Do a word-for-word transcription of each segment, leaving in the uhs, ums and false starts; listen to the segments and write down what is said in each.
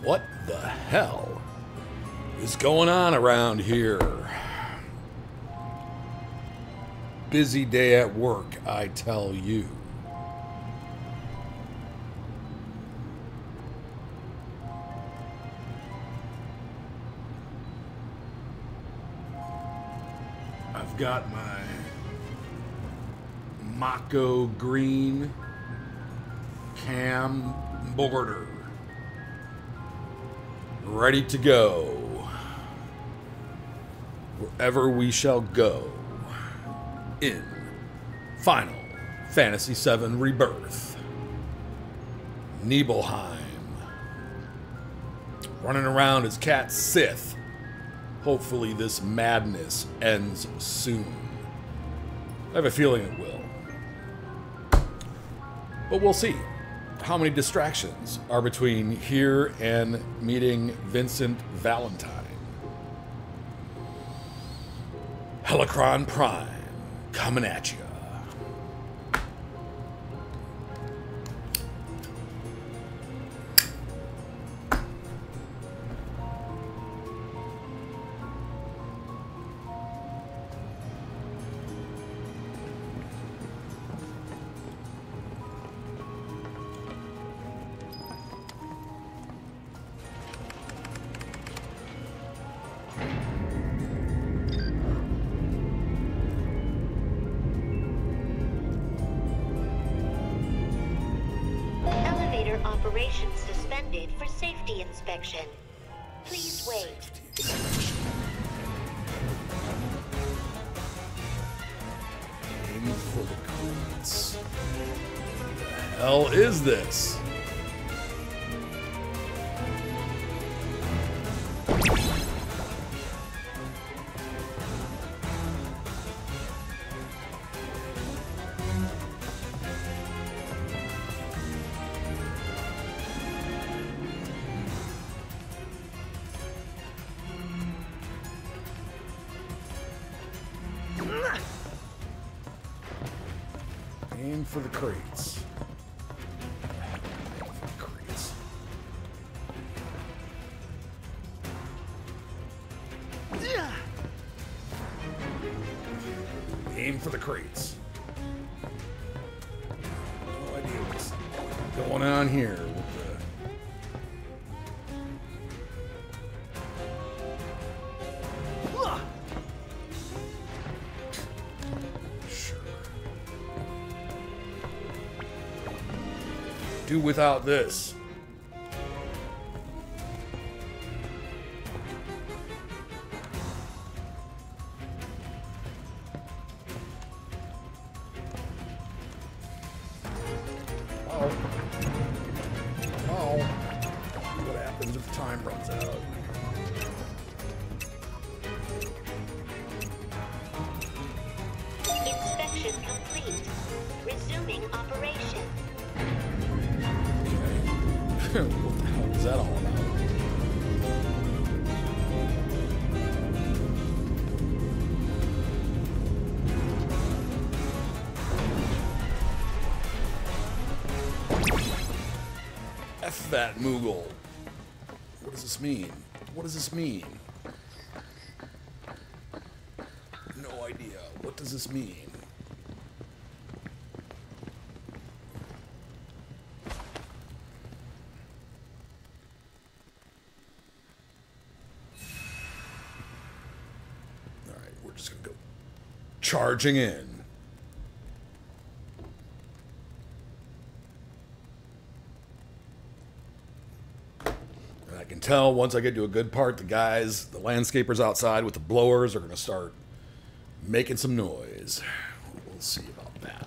What the hell is going on around here? Busy day at work, I tell you. I've got my Mako green cam border ready to go wherever we shall go in Final Fantasy seven Rebirth. Nibelheim running around as Cat Sith. Hopefully this madness ends soon. I have a feeling it will. But we'll see. How many distractions are between here and meeting Vincent Valentine? Helicron Prime coming at you. Operations suspended for safety inspection. Please wait. Aim for the cleats. What the hell is this? Aim for the crates. Aim for the crates. Aim for the crates. No idea what's going on here with the... Sure. Do without this. Oh. Oh. What happens if time runs out? Inspection complete. Resuming operation. What the hell is that all about? F that Moogle. What does this mean? What does this mean? No idea. What does this mean? Just gonna go charging in. And I can tell once I get to a good part, the guys, the landscapers outside with the blowers are gonna start making some noise. We'll see about that.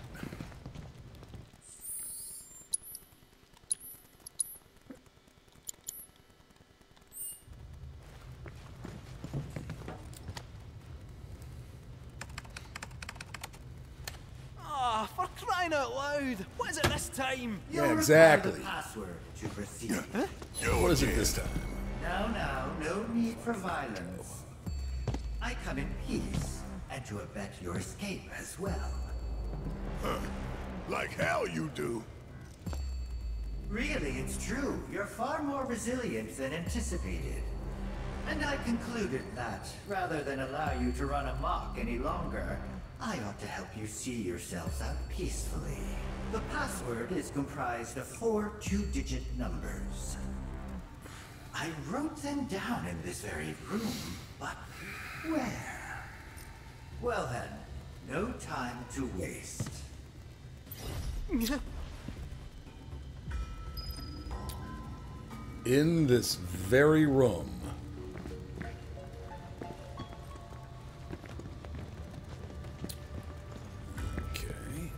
For crying out loud! What is it this time? Yeah, exactly. The password to proceed. Huh? What is it this time? Now, now, no need for violence. I come in peace, and to abet your escape as well. Huh. Like hell you do. Really, it's true. You're far more resilient than anticipated. And I concluded that, rather than allow you to run amok any longer, I ought to help you see yourselves out peacefully. The password is comprised of four two-digit numbers. I wrote them down in this very room, but where? Well then, no time to waste. In this very room. Okay.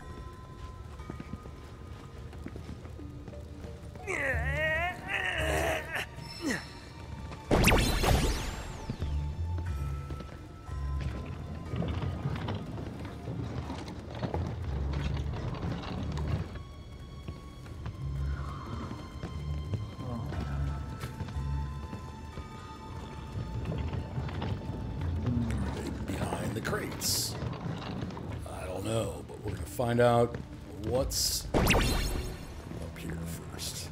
Behind the crates. I don't know, but we're gonna find out what's up here first.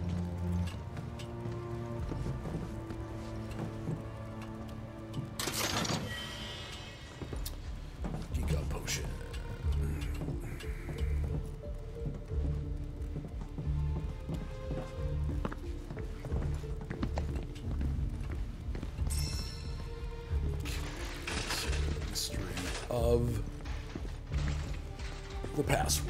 Geek up potion. Mystery of the password.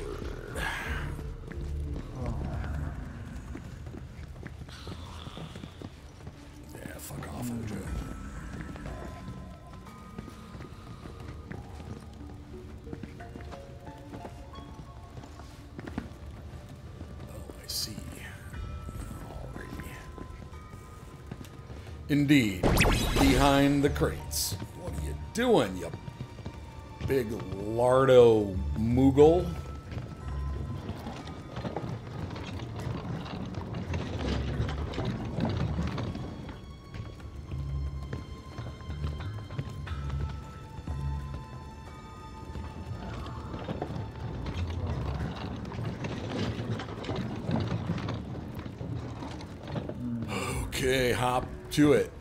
Yeah, fuck off, O J. Oh, I see. Alrighty. Indeed, behind the crates. What are you doing, you big lardo moogle? Okay, hop to it.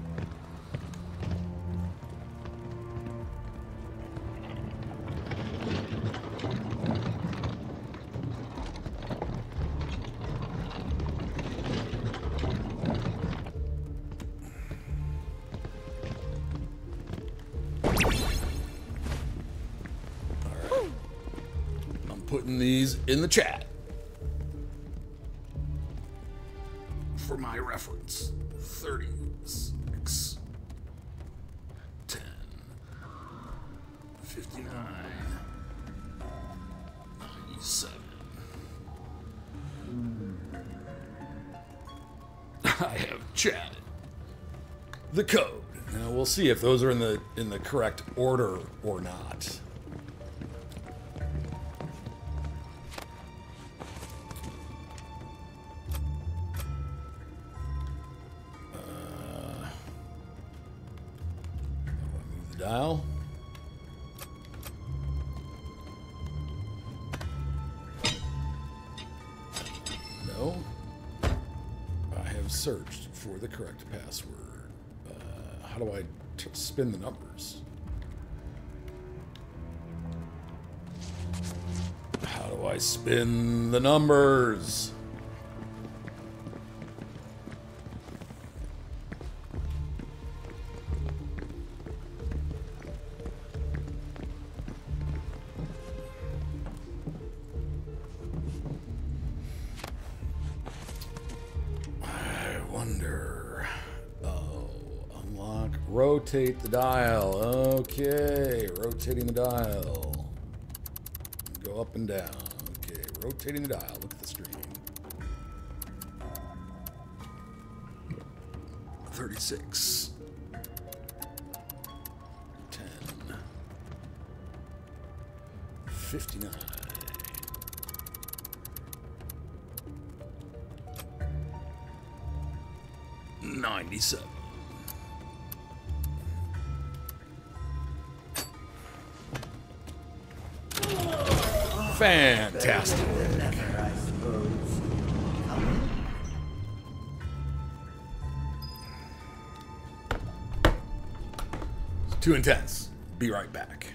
Alright. I'm putting these in the chat for my reference. thirty-six, ten, fifty-nine, ninety-seven. I have chatted the code. Now we'll see if those are in the in the correct order or not. Dial. No. I have searched for the correct password. Uh, how do I t spin the numbers? How do I spin the numbers? Rotate the dial. Okay, rotating the dial. Go up and down. Okay, rotating the dial. Look at the screen. thirty-six. ten. fifty-nine. ninety-seven. Fantastic. Never, I suppose. Too intense. Be right back.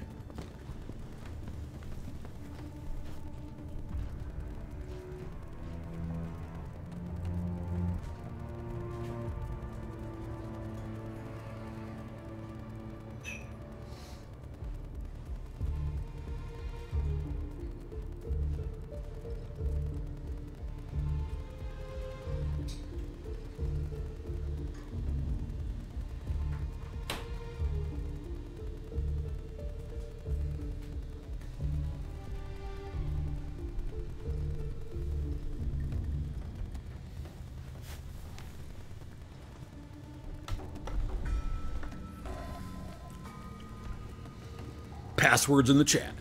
Passwords in the chat.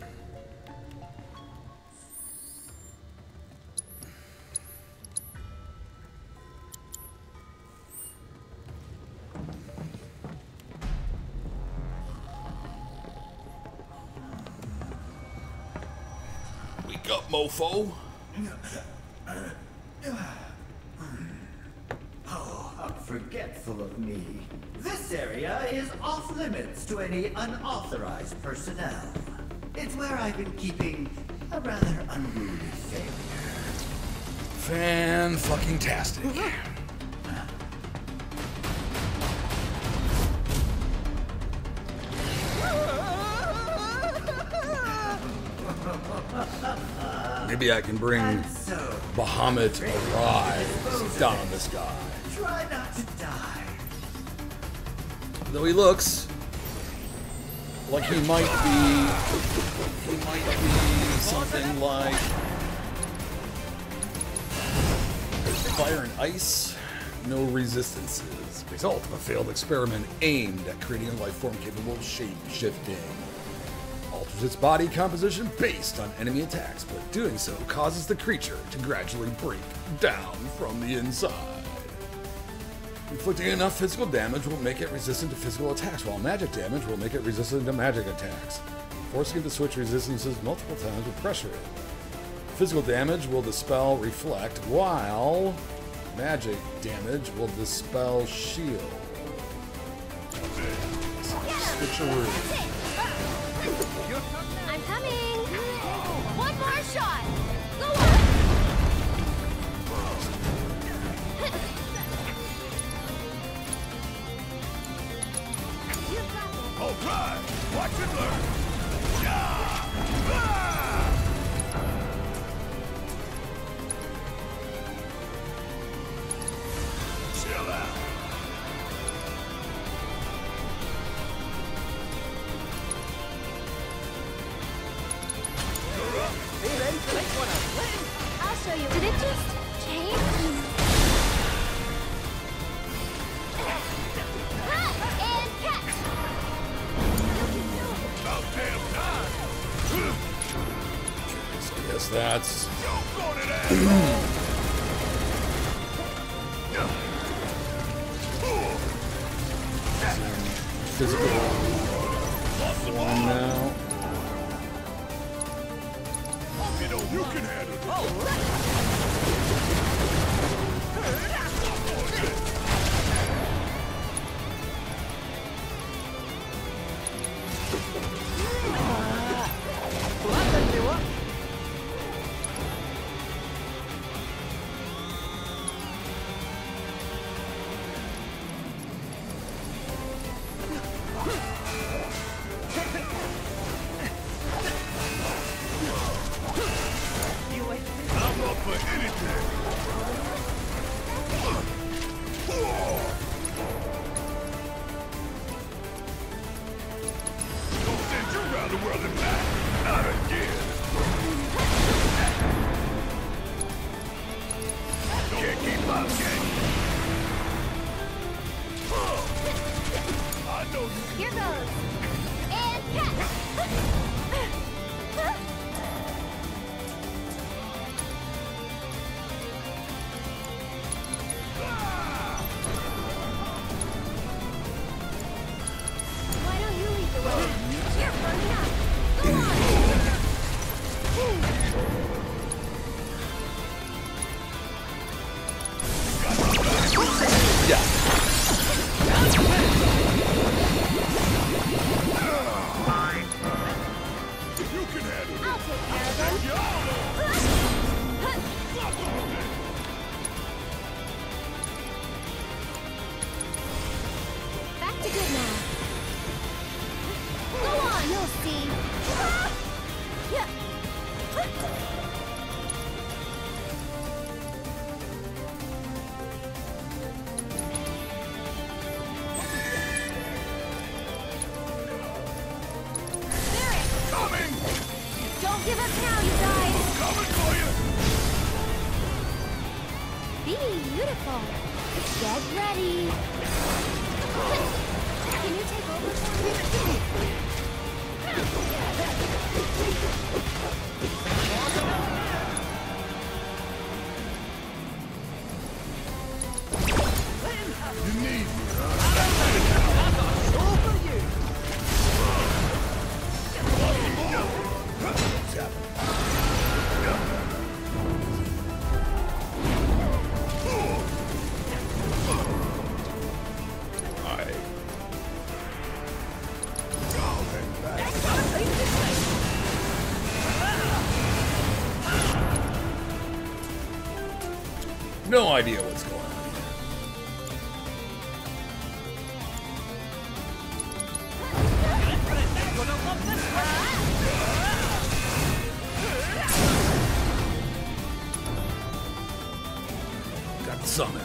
Wake up, mofo. Oh, how forgetful of me. This area is off limits to any unauthorized personnel. It's where I've been keeping a rather unruly failure. Fan-fucking-tastic. Maybe I can bring And so, Bahamut Arise down on this guy. try not to die. Though he looks like he might be, he might be something like fire and ice, no resistances. Result of a failed experiment aimed at creating a life form capable of shape-shifting. Alters its body composition based on enemy attacks, but doing so causes the creature to gradually break down from the inside. Inflicting enough physical damage will make it resistant to physical attacks, while magic damage will make it resistant to magic attacks, forcing it to switch resistances multiple times with pressure. Physical damage will dispel reflect, while magic damage will dispel shield. Switcheroo. I'm coming! One more shot! Go on! All right, watch and learn. Yeah! Ah! Chill out. Hey, ready for next one? I'll show you. Did it just change? Ha! And catch! About damn time. So I guess that's Don't go to that. physical one now. You know you can handle it. I'm up for anything. Don't give up now, you guys. Coming for you! Beautiful. Get ready. Can you take over for me? You need me, huh? No idea what's going on here. Got the summon.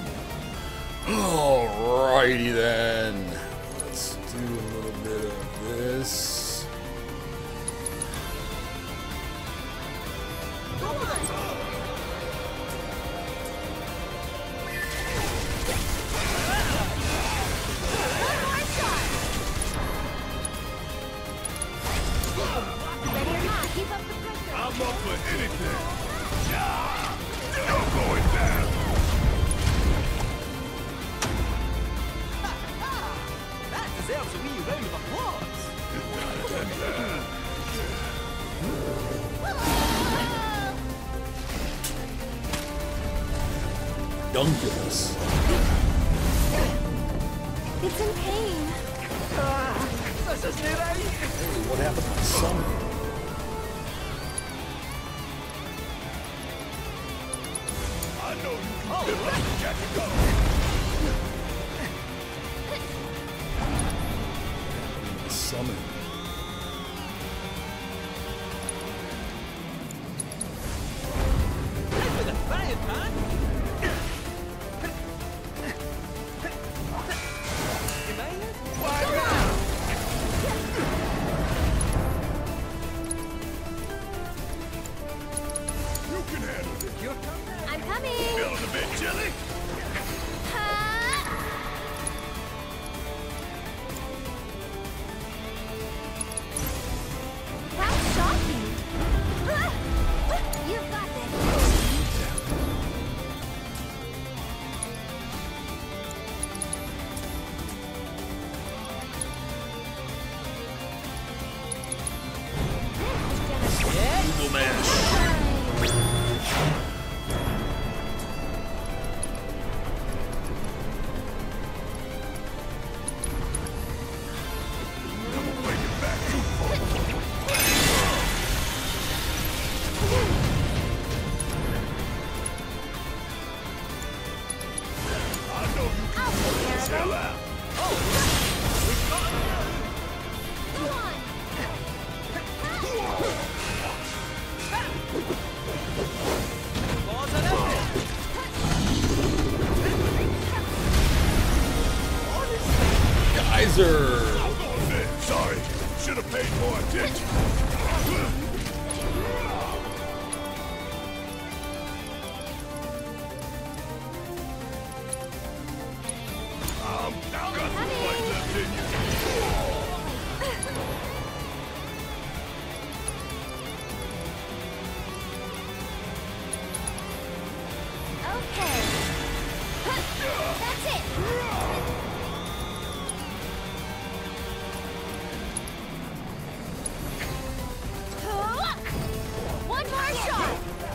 Alrighty then. Let's do a little bit of this. I'm up for anything. You're going down. That deserves a wee round of applause. Dungeons. It's in pain. This isn't it, right? Hey, what happened to my summon? I know you can oh, live like Jackie Go. Summon. Time for the frying pan. You mind? Why now? You can handle it. Your turn. I'm coming. Feeling a bit chilly? Ha! That's shocking. You've got this. Google Mash. Geyser! Sorry, should have paid more attention. Um, got some fight left in you. Okay. That's it. One more shot.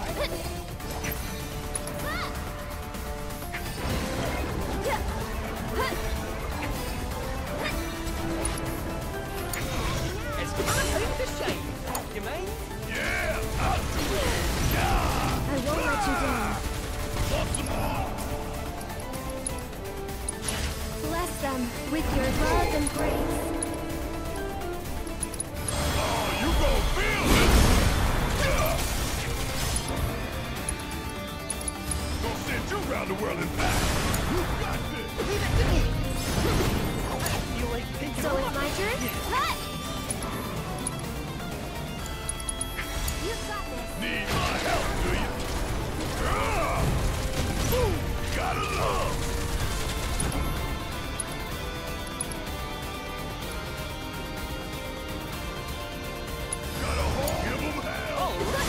It's my time to shine. You mind? Yeah, I'll do it. Yeah. I won't let you down. Want some more? Bless them with your love and grace. Oh, you gon' feel it. Yeah. Gonna send you around the world and back. You got this. Leave it to me. You like taking So over? it's my turn? Cut! You You've got this. Need my help, do you? Ah! Ooh, gotta love! Gotta hold, give 'em hell!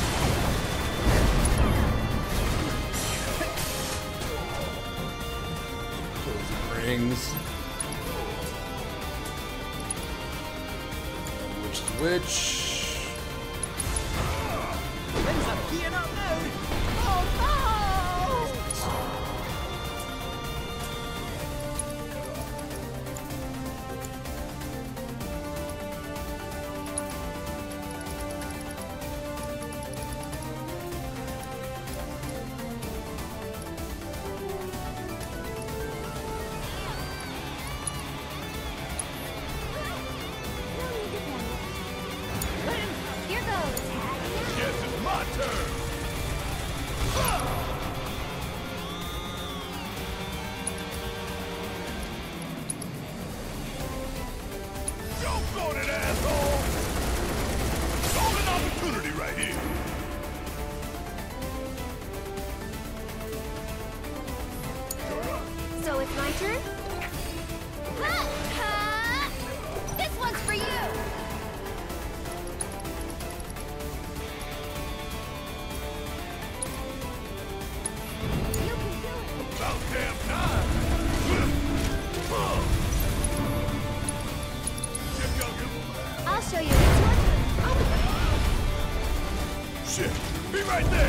Closing rings. Which is which? Things are heating up now. Oh no! Here goes. Guess it's my turn! Ah! Joke on it, asshole! Golden opportunity right here! You're up! So it's my turn? Ha! Ha! This one's for you! You can do it! About damn time! Uh. Check out your- I'll show you. It's your turn. Shit! Be right there!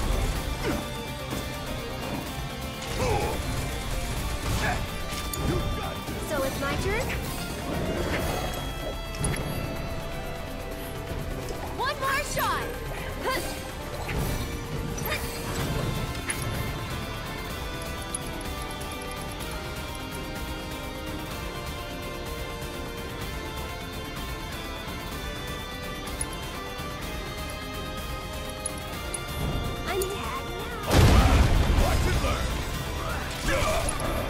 Oh. You got this! So it's my turn? One more shot! I'm tagged now. Alright! Watch and learn! Yeah.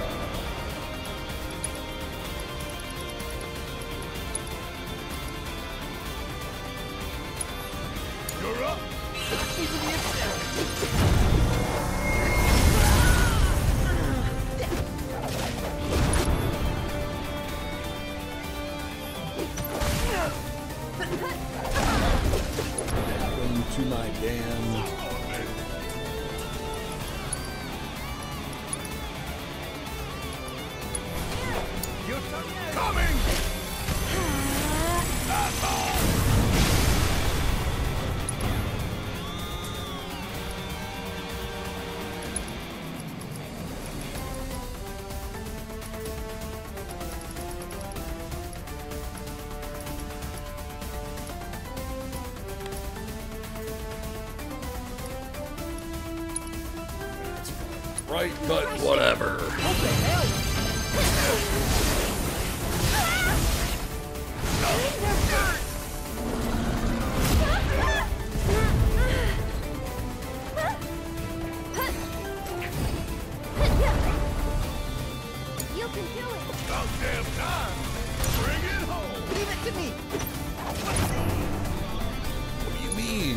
You're up! Going to my damn. Your turn now. Coming! That's all! Right, but whatever. What the hell? You can do it! About damn time! Bring it home! Leave it to me. What do you mean?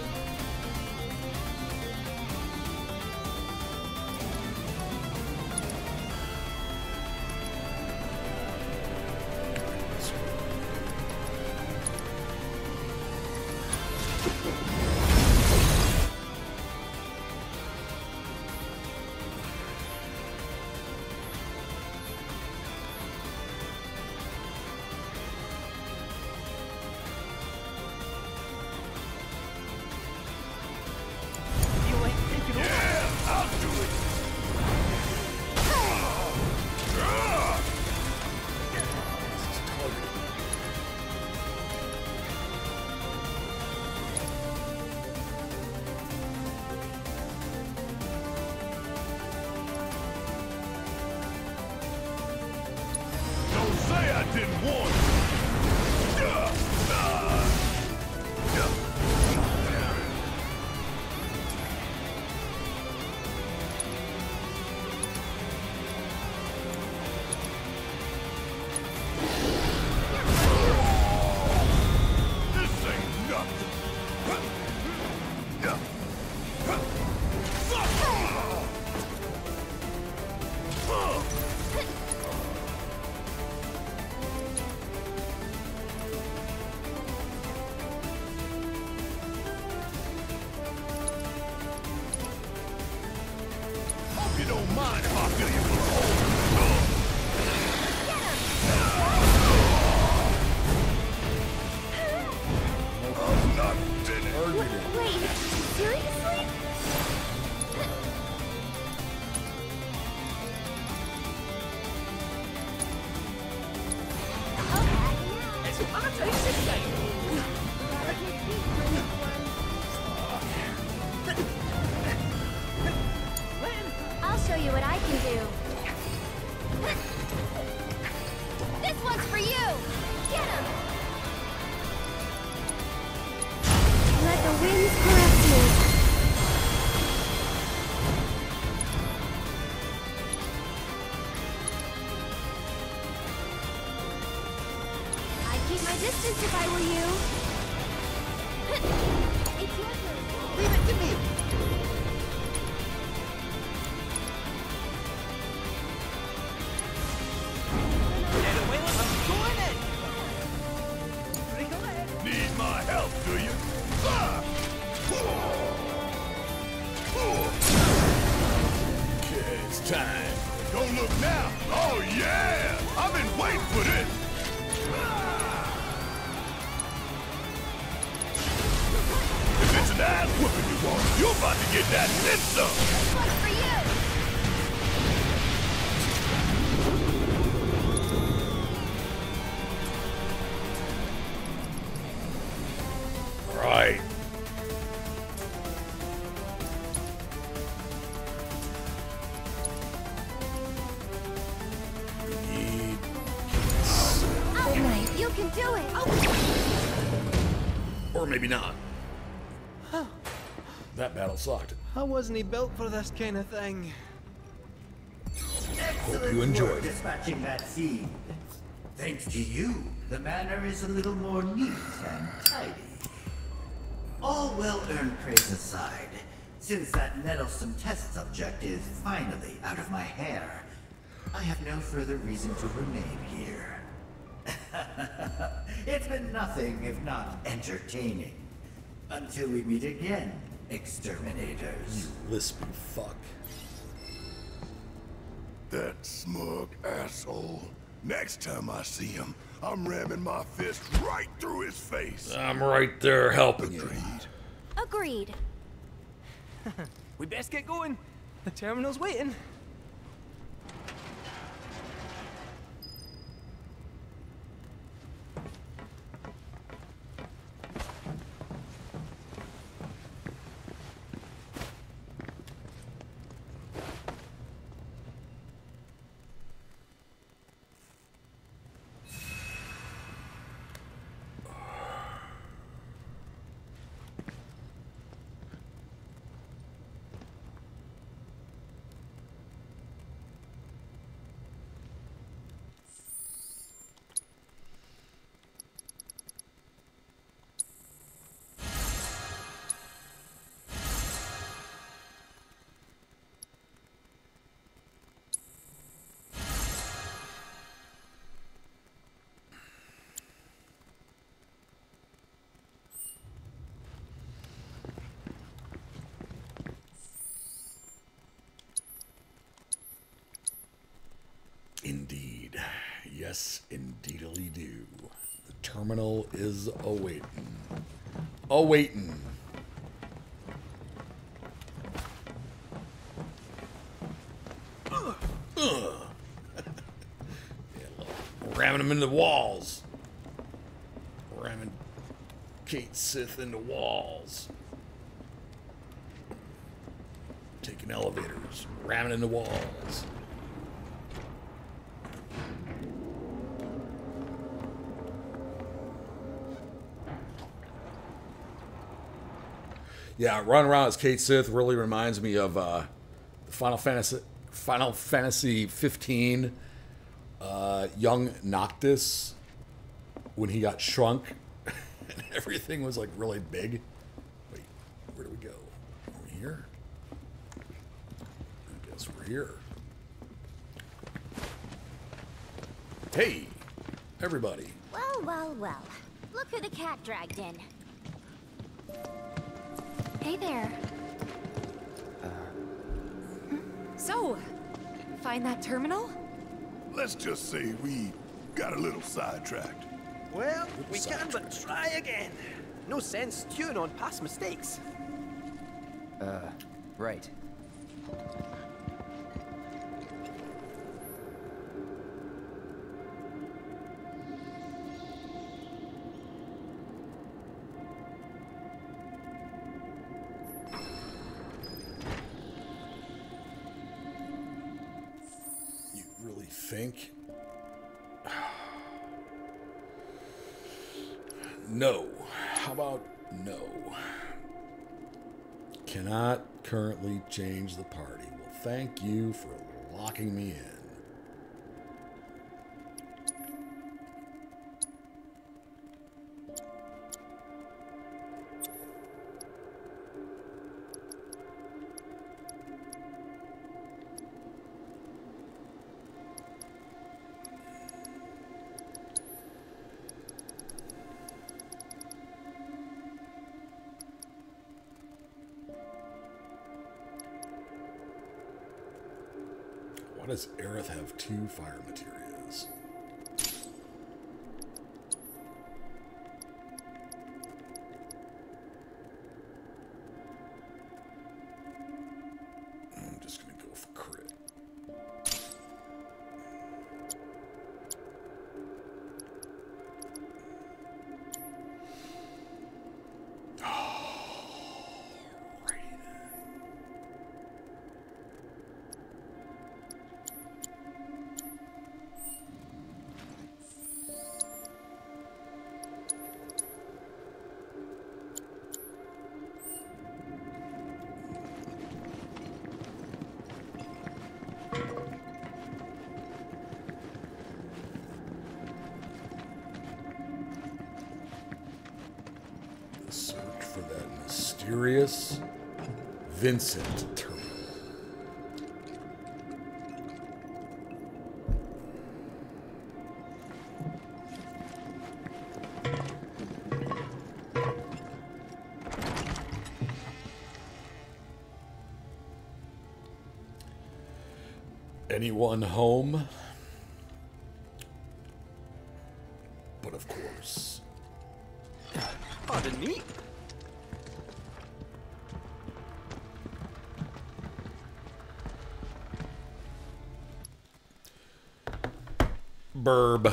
You ain't taking over. Yeah! I'll do it! Ah! Don't say I didn't warn you! Yeah! Ah! Yeah! This ain't nothing! mind if I fill you full of holes? I'm not finished. Wait, seriously? It's my taste this game. I'll show you what I can do. This one's for you! Get him! Let the winds caress me. I'd keep my distance if I were you. It's your turn. Leave it to me. Get away with us. Join it. Bring away. Need my help, do you? Ah! Okay, it's time. Don't look now. Oh, yeah! I've been waiting for this. If it's an ass whooping you want, you're about to get that and then some. This one's for you! Right. Need Alright, you can do it! or maybe not. That battle sucked. How wasn't he built for this kind of thing? Excellent you enjoyed work it. dispatching that seed. Thanks to you, the manor is a little more neat and tidy. All well-earned praise aside, since that meddlesome test subject is finally out of my hair, I have no further reason to remain here. It's been nothing if not entertaining. Until we meet again, exterminators. Lispy fuck. That smug asshole. Next time I see him, I'm ramming my fist right through his face. I'm right there helping you. Agreed. We best get going. The terminal's waiting. Indeed. Yes, indeedly do. The terminal is awaiting. Awaiting. Ugh. Ugh. Yeah, look. Ramming them into walls. Ramming Kate Sith into walls. Taking elevators. Ramming into walls. Yeah, running around as Kate Sith really reminds me of uh, Final Fantasy, Final Fantasy fifteen, uh, young Noctis, when he got shrunk and everything was like really big. Wait, where do we go? Are we here? I guess we're here. Hey, everybody. Well, well, well. Look who the cat dragged in. Hey there. So, find that terminal? Let's just say we got a little sidetracked. Well, we can but try again. No sense stewing on past mistakes. Uh, right. You really think? No. How about no? Cannot currently change the party. Well, thank you for locking me in. Why does Aerith have two fire materials? I'm just gonna go for crit. Search for that mysterious Vincent terminal. Anyone home? But of course. Pardon me? Burb.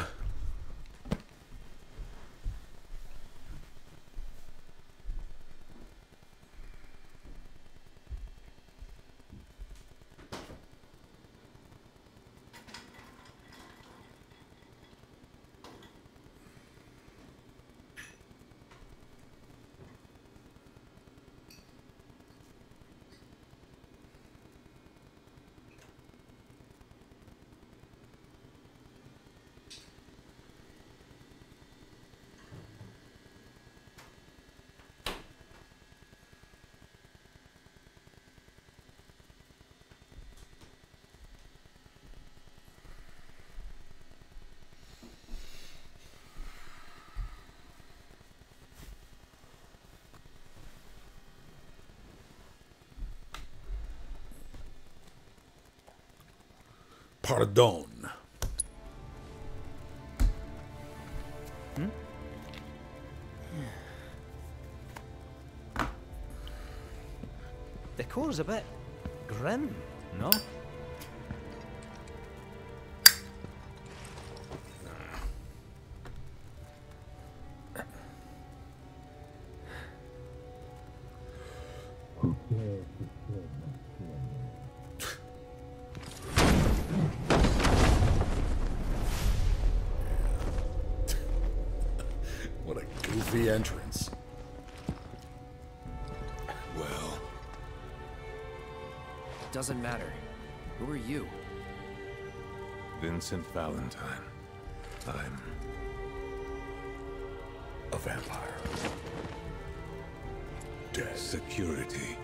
Pardon. Hmm? Decor's a bit grim, no? What a goofy entrance. Well, Doesn't matter. Who are you? Vincent Valentine. I'm A vampire. Dead. security.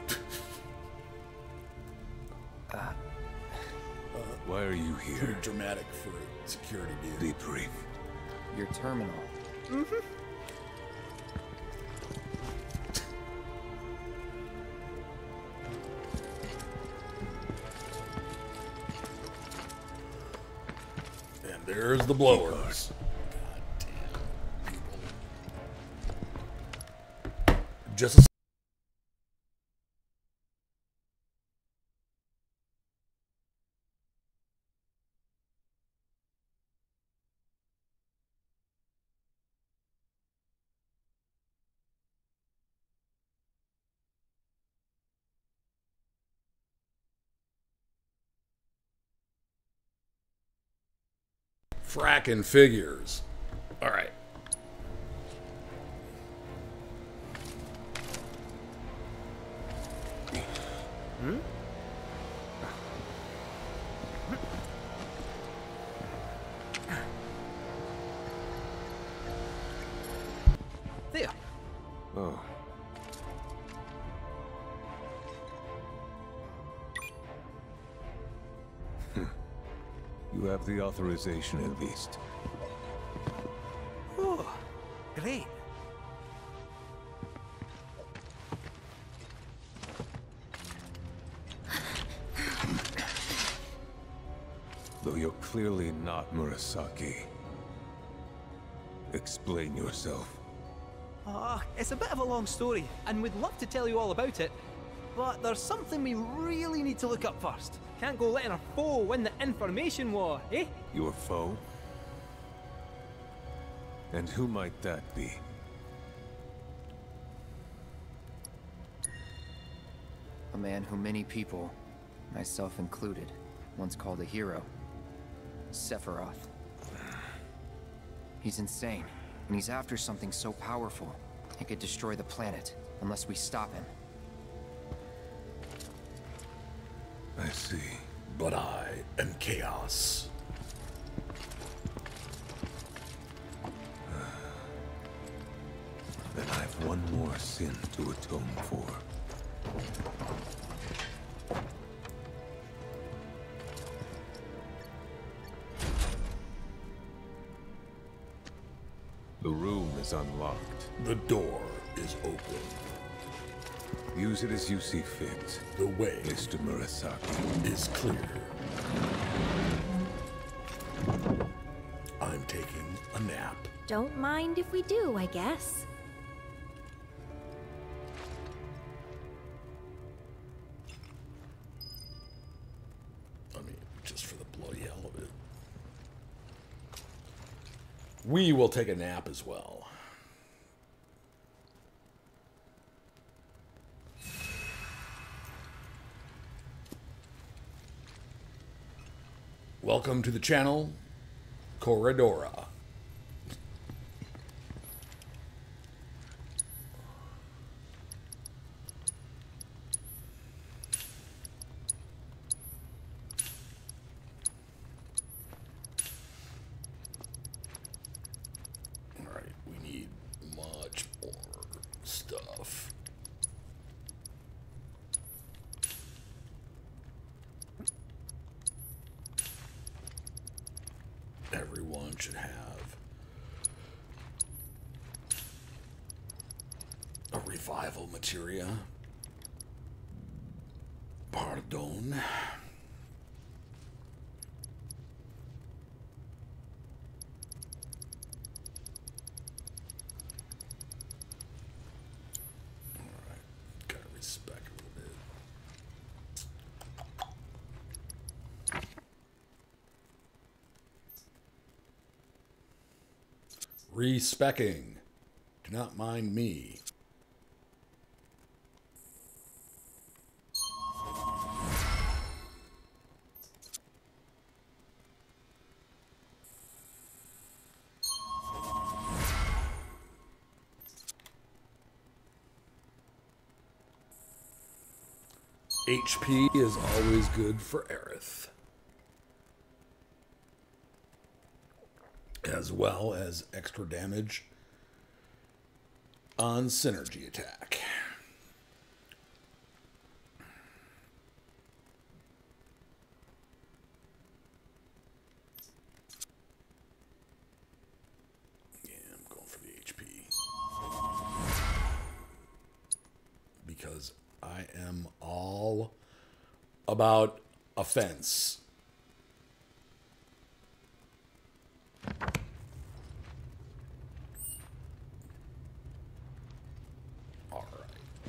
Why are you Pretty here? dramatic for a security dude. Be brief. Your terminal. There's the blowers. God damn. Just a fracking figures. All right. Hmm? There. Oh. You have the authorization at least. Oh, great. Though you're clearly not Murasaki. Explain yourself. Ah, it's a bit of a long story, and we'd love to tell you all about it. But there's something we really need to look up first. Can't go letting our foe win the information war, eh? Your foe? And who might that be? A man who many people, myself included, once called a hero. Sephiroth. He's insane, and he's after something so powerful, it could destroy the planet, unless we stop him. I see. But I am chaos. Then I've one more sin to atone for. The room is unlocked. The door is open. Use it as you see fit. The way Mister Murasaki is clear. I'm taking a nap. Don't mind if we do, I guess. I mean, just for the bloody hell of it. We will take a nap as well. Welcome to the channel, Corridora. All right, we need much more stuff. Everyone should have a revival materia. Pardon. Alright, gotta respect a little bit. Respecking. Do not mind me. H P is always good for Aerith. As well as extra damage on synergy attack. Yeah, I'm going for the H P. Because I am all about offense. All right.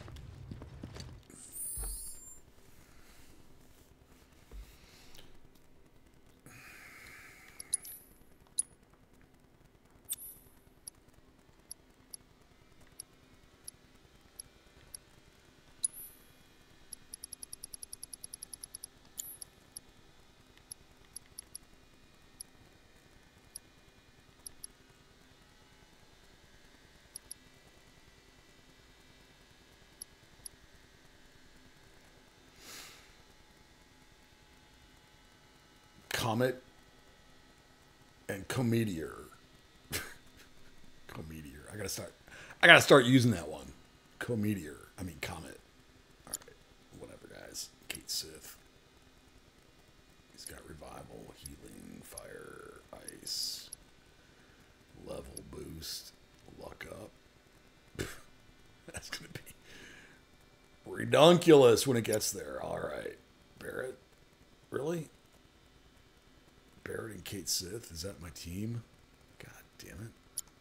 Comet and Cometeor. Cometeor. I gotta start. I gotta start using that one. Cometeor. I mean Comet. All right. Whatever, guys. Kate Sith. He's got revival, healing, fire, ice, level boost, luck up. That's gonna be redunculous when it gets there. All right, Barret. Really? Barret and Kate Sith, is that my team? God damn it.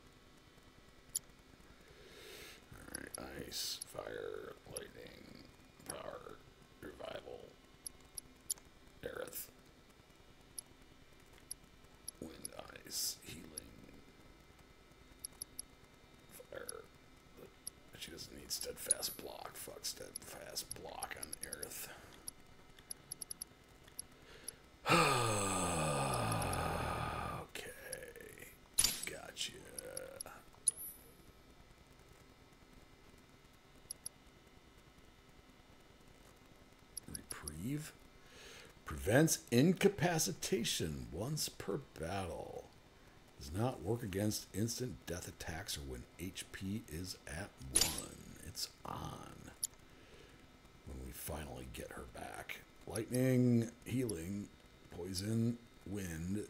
Alright, ice, fire, lightning, power, revival, Aerith, wind, ice, healing, fire. She doesn't need steadfast block. Fuck steadfast block on Aerith. Prevents incapacitation once per battle. Does not work against instant death attacks or when H P is at one. It's on. When we finally get her back. Lightning, healing, poison, wind.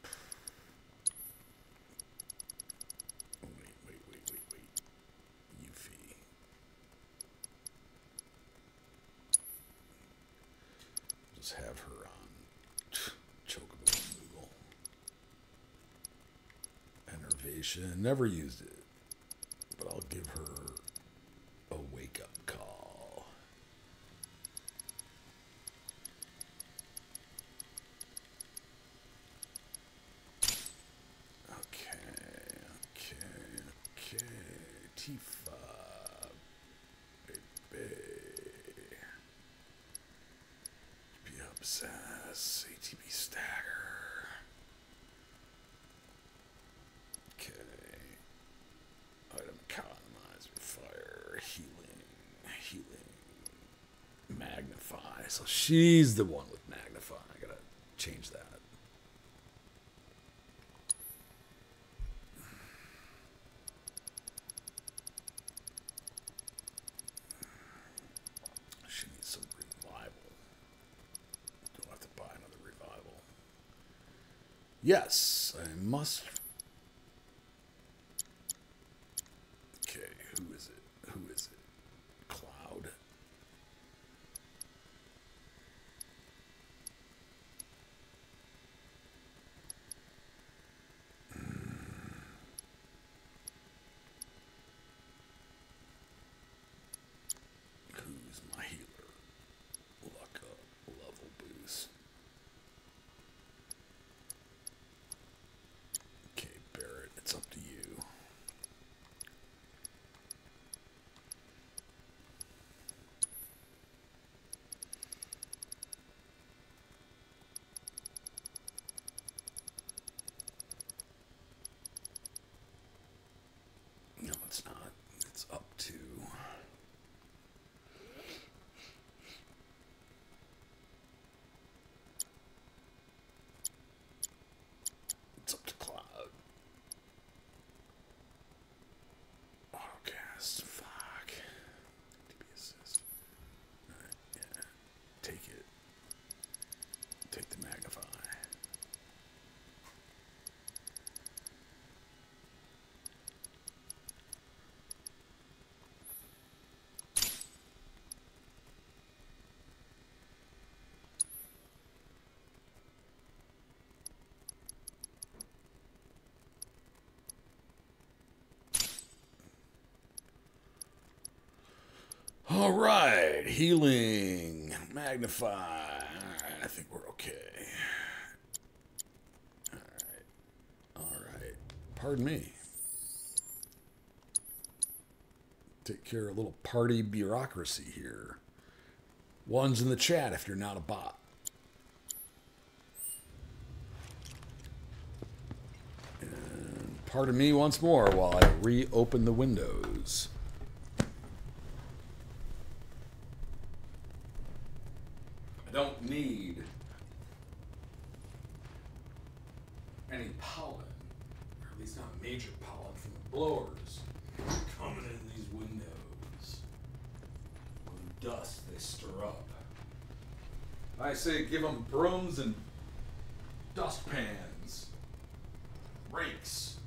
Oh, wait, wait, wait, wait, wait. Yuffie. Just have her on Chocobo and Moogle. Enervation. Never used it. But I'll give her a wake-up call. Okay, okay, okay. Tifa. Baby. Be obsessed. A T B stagger. Okay. Item economizer, fire, healing, healing, magnify. So she's the one with magnify. I gotta change that. She needs some revival. Don't have to buy another revival. Yes, I must. Okay, who is it? Who is it? Cloud. Who's my healer? Luck up, level boost. Okay, Barret, it's up to you. No, it's not. It's up to. It's up to Cloud. Autocast. Fuck. D B assist. Alright, yeah. Take it. Take the magnify. All right, healing, magnify. All right, I think we're okay. All right, all right. Pardon me. Take care of a little party bureaucracy here. One's in the chat if you're not a bot. And pardon me once more while I reopen the windows. I don't need any pollen, or at least not major pollen from the blowers coming in these windows. Or the dust they stir up. I say give them brooms and dustpans, rakes.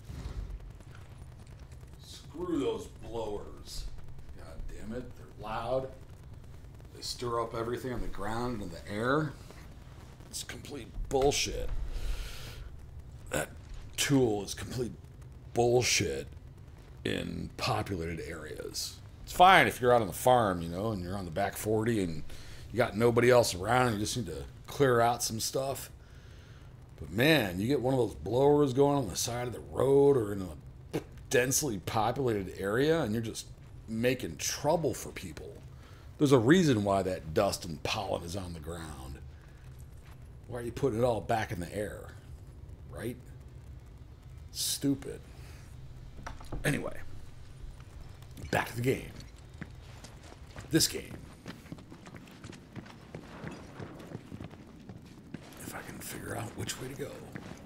Screw those blowers. God damn it, they're loud. They stir up everything on the ground and the air. It's complete bullshit. That tool is complete bullshit in populated areas. It's fine if you're out on the farm, you know, and you're on the back forty and you got nobody else around and you just need to clear out some stuff. But man, you get one of those blowers going on the side of the road or in a densely populated area and you're just making trouble for people. There's a reason why that dust and pollen is on the ground. Why are you putting it all back in the air? Right? Stupid. Anyway, back to the game. This game. If I can figure out which way to go.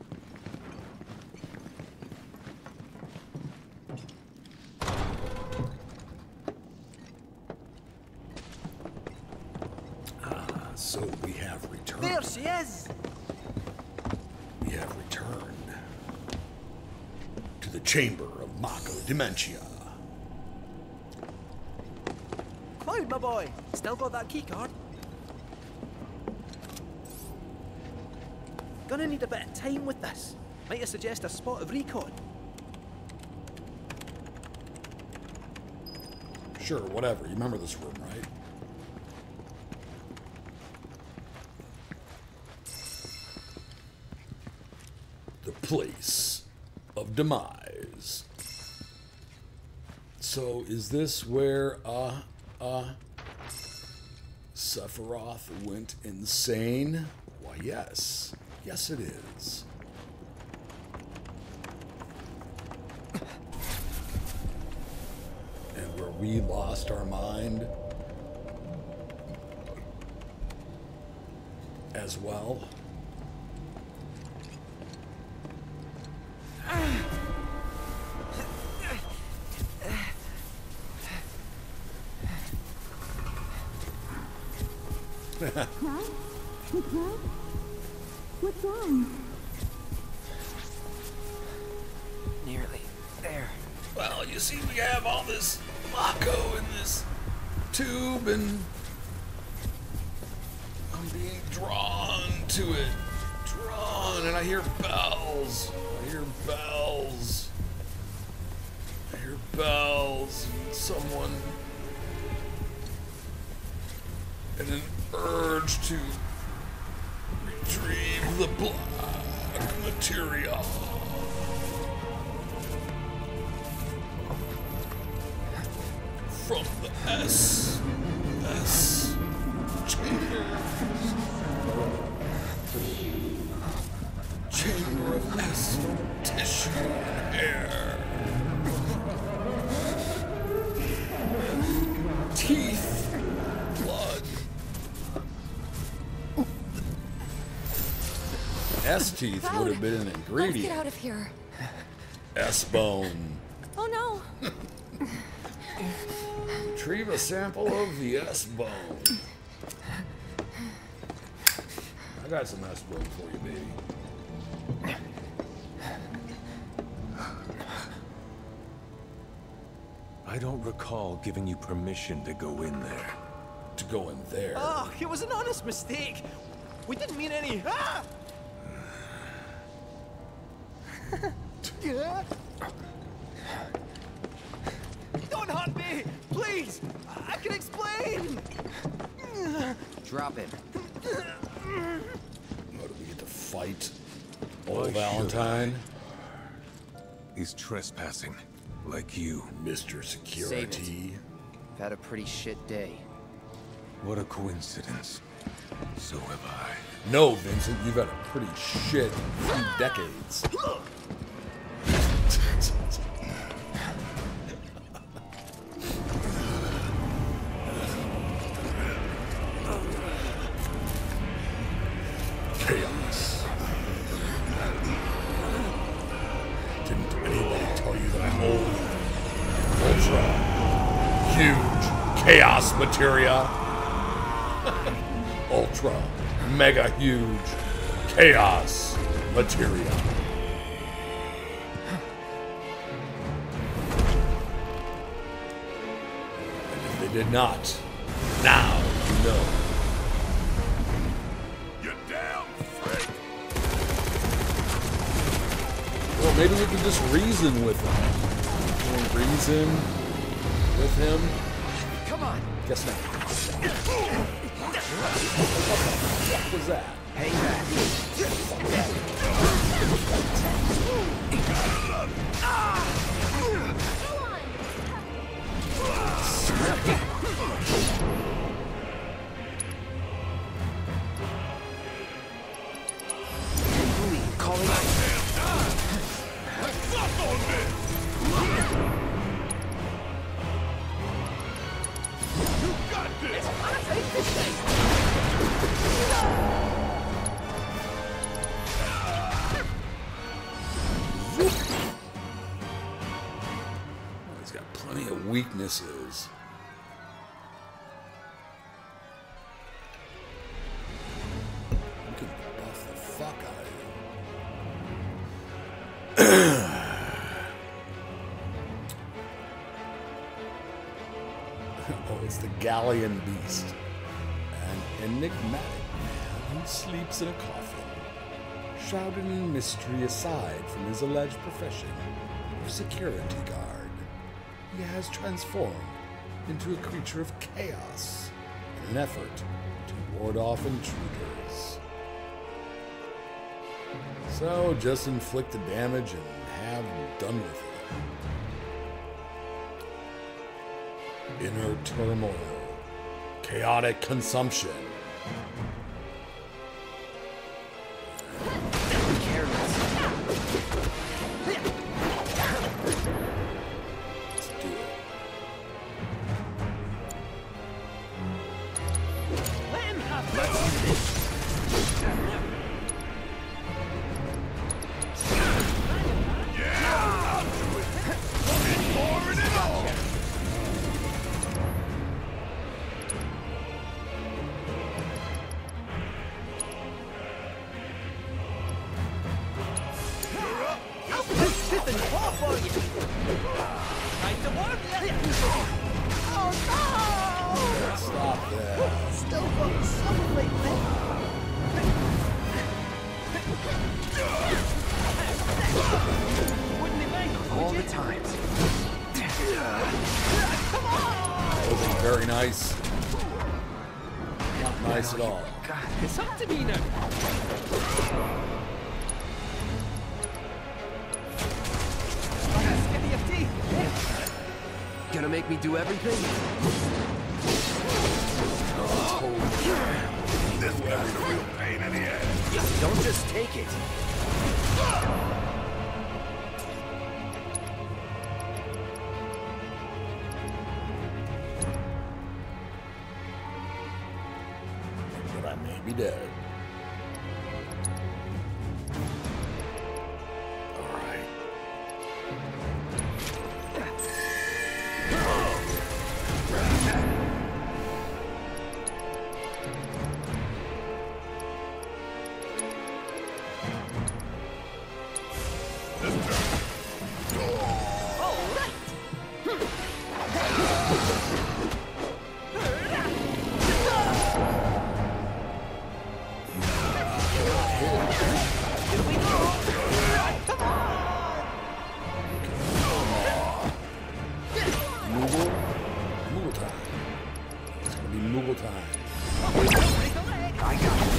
Ah, so we have returned. There she is! We have returned to the chamber of Mako Dementia. Cloud, my boy! Still got that keycard? Gonna need a bit of time with this. Might I suggest a spot of recon? Sure, whatever. You remember this room, right? The place of demise. So is this where uh uh Sephiroth went insane? Why yes. Yes it is. And where we lost our mind as well. Huh? What's wrong? What's wrong? Nearly there. Well, you see, we have all this Mako in this tube, and I'm being drawn to it. Drawn, and I hear bells. I hear bells. I hear bells, and someone. And an urge to retrieve the black material. From the S. S. Chamber. Chamber of S. Tissue and hair. Teeth. Blood. S teeth would have been an ingredient. Let's get out of here. S bone. Oh no. Retrieve a sample of the S bone. I got some S bone for you, baby. I don't recall giving you permission to go in there. To go in there. Oh, it was an honest mistake. We didn't mean any. Ah! Don't hurt me! Please! I can explain! Drop it. What, do we get to fight old Why Valentine? He's trespassing, like you. Mister Security. I've had a pretty shit day. What a coincidence. So have I. No, Vincent, you've had a pretty shit few decades. Chaos. Didn't anybody tell you that I'm old? Ultra. Huge. Chaos materia. Ultra. Mega huge. Chaos materia. And if they did not, now you know. You're down, freak! Well, maybe we can just reason with him. Can we reason with him? Come on! Guess not. What was that? Hang back. Calling out. He's got plenty of weaknesses. We can buff the fuck out of him. Oh, it's the Galleon Beast. An enigmatic man who sleeps in a coffin, shrouded in mystery aside from his alleged profession of security guard. He has transformed into a creature of chaos in an effort to ward off intruders. So just inflict the damage and have done with it. Inner turmoil, chaotic consumption. Careless. Let's do it. Let him have this! Stop that. Still got something Wouldn't it mind? All the times. Wasn't very nice. Not nice at all. God, it's up to me now. Give me a tea. Gonna make me do everything? This guy's a real pain in the ass. Don't just take it. But I may be dead. All right. Moogle time. It's gonna be Moogle time. I got it.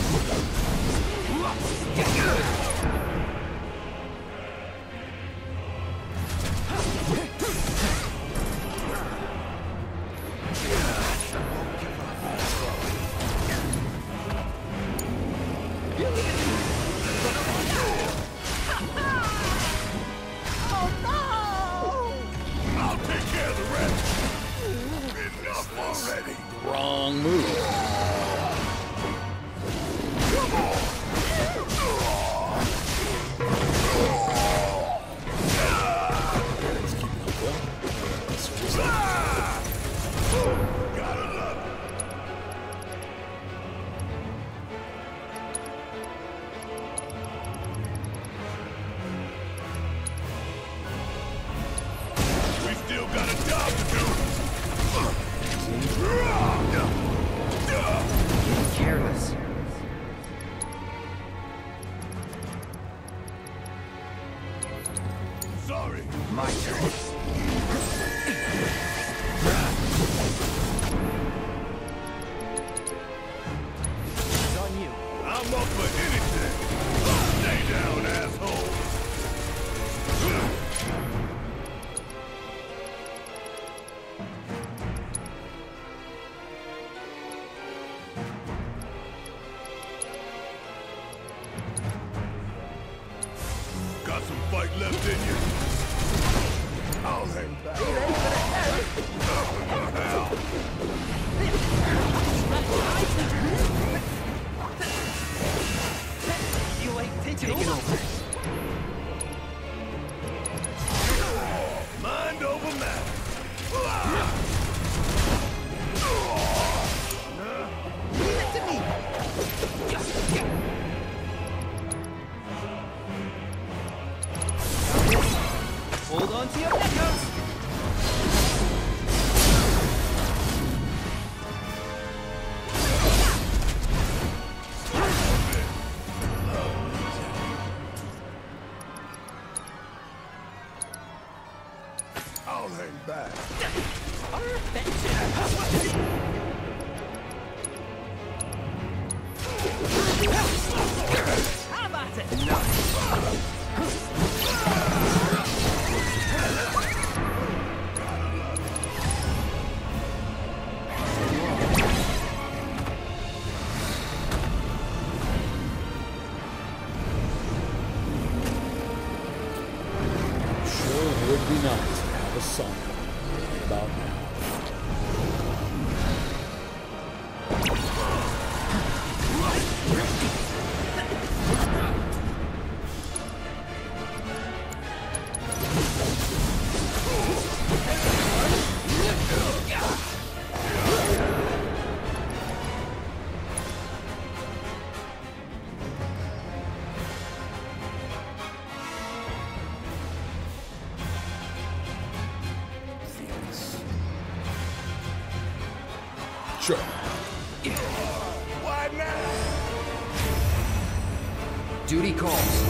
I'll take care of the rest. Enough already. Wrong move. Come on. Let's keep it up, well. Let's just Gotta love it. We still got a job to do. Careless. Sorry. My turn. It's on you. I'm up for anything. Stay down, asshole. Got some fight left in you. I'll hang back. You like taking over? Mind over matter. Leave it to me. Hold on to your neckers. I'll hang back. Have at it. sure would be nice to have a song right about now. Sure. Why now? Duty calls.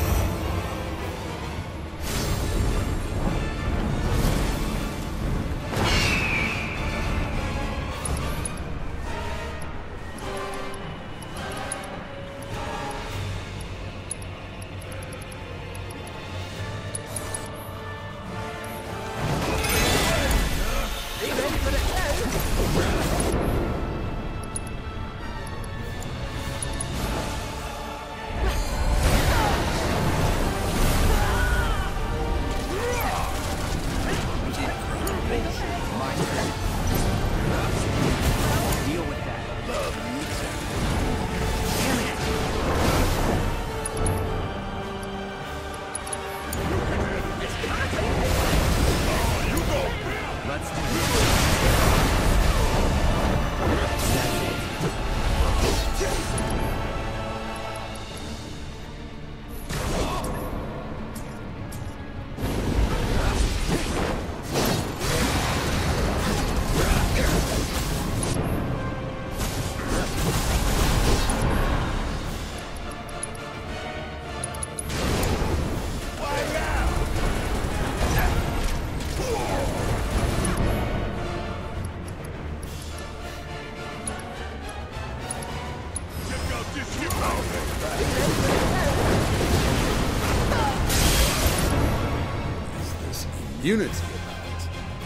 unity about.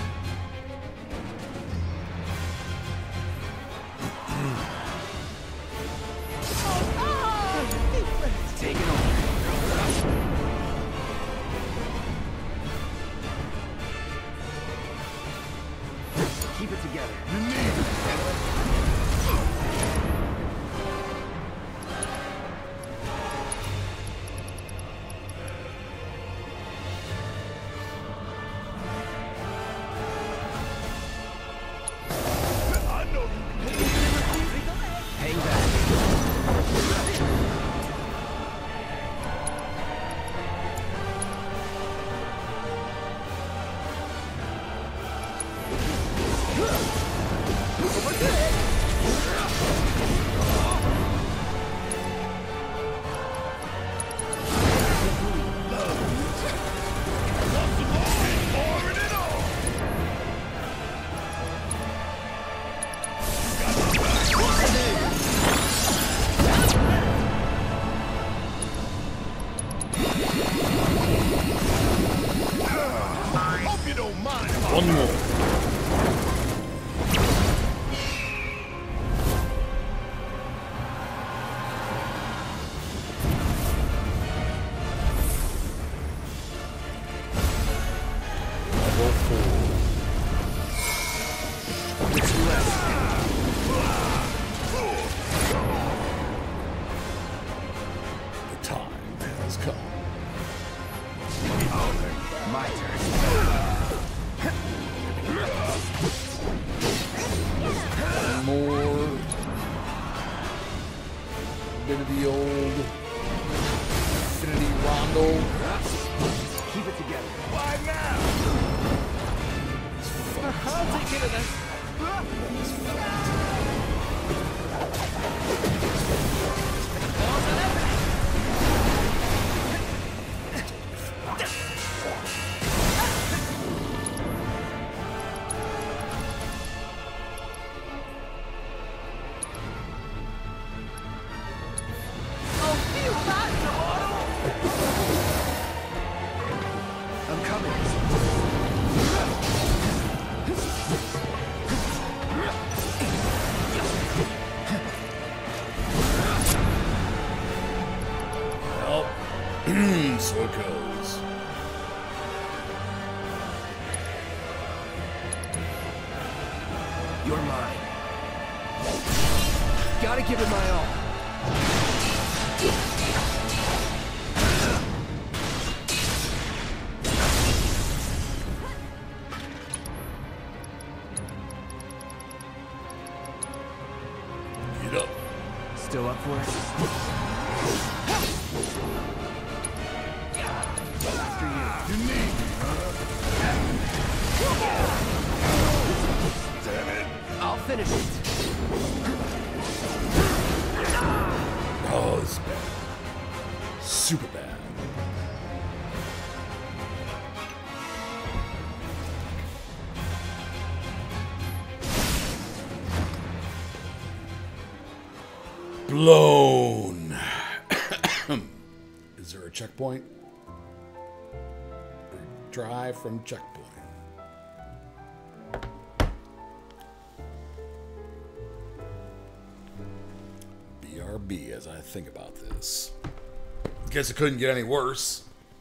Take it over. Keep it together. You need it. I know you can. Hang back. Hope you don't mind. One more. Level four. What's left? The time has come. My turn. One more. Bit of the old Infinity Rondo. Keep it together. Why now? I'll take care of this. I'm coming. Well, so it goes. You're mine. Gotta give it my all. Get up. Still up for it? After you. You need me, huh? Damn it. I'll finish it. Oh, this is bad. Super bad. Blown. Is there a checkpoint? Drive from checkpoint. B R B as I think about this. Guess it couldn't get any worse.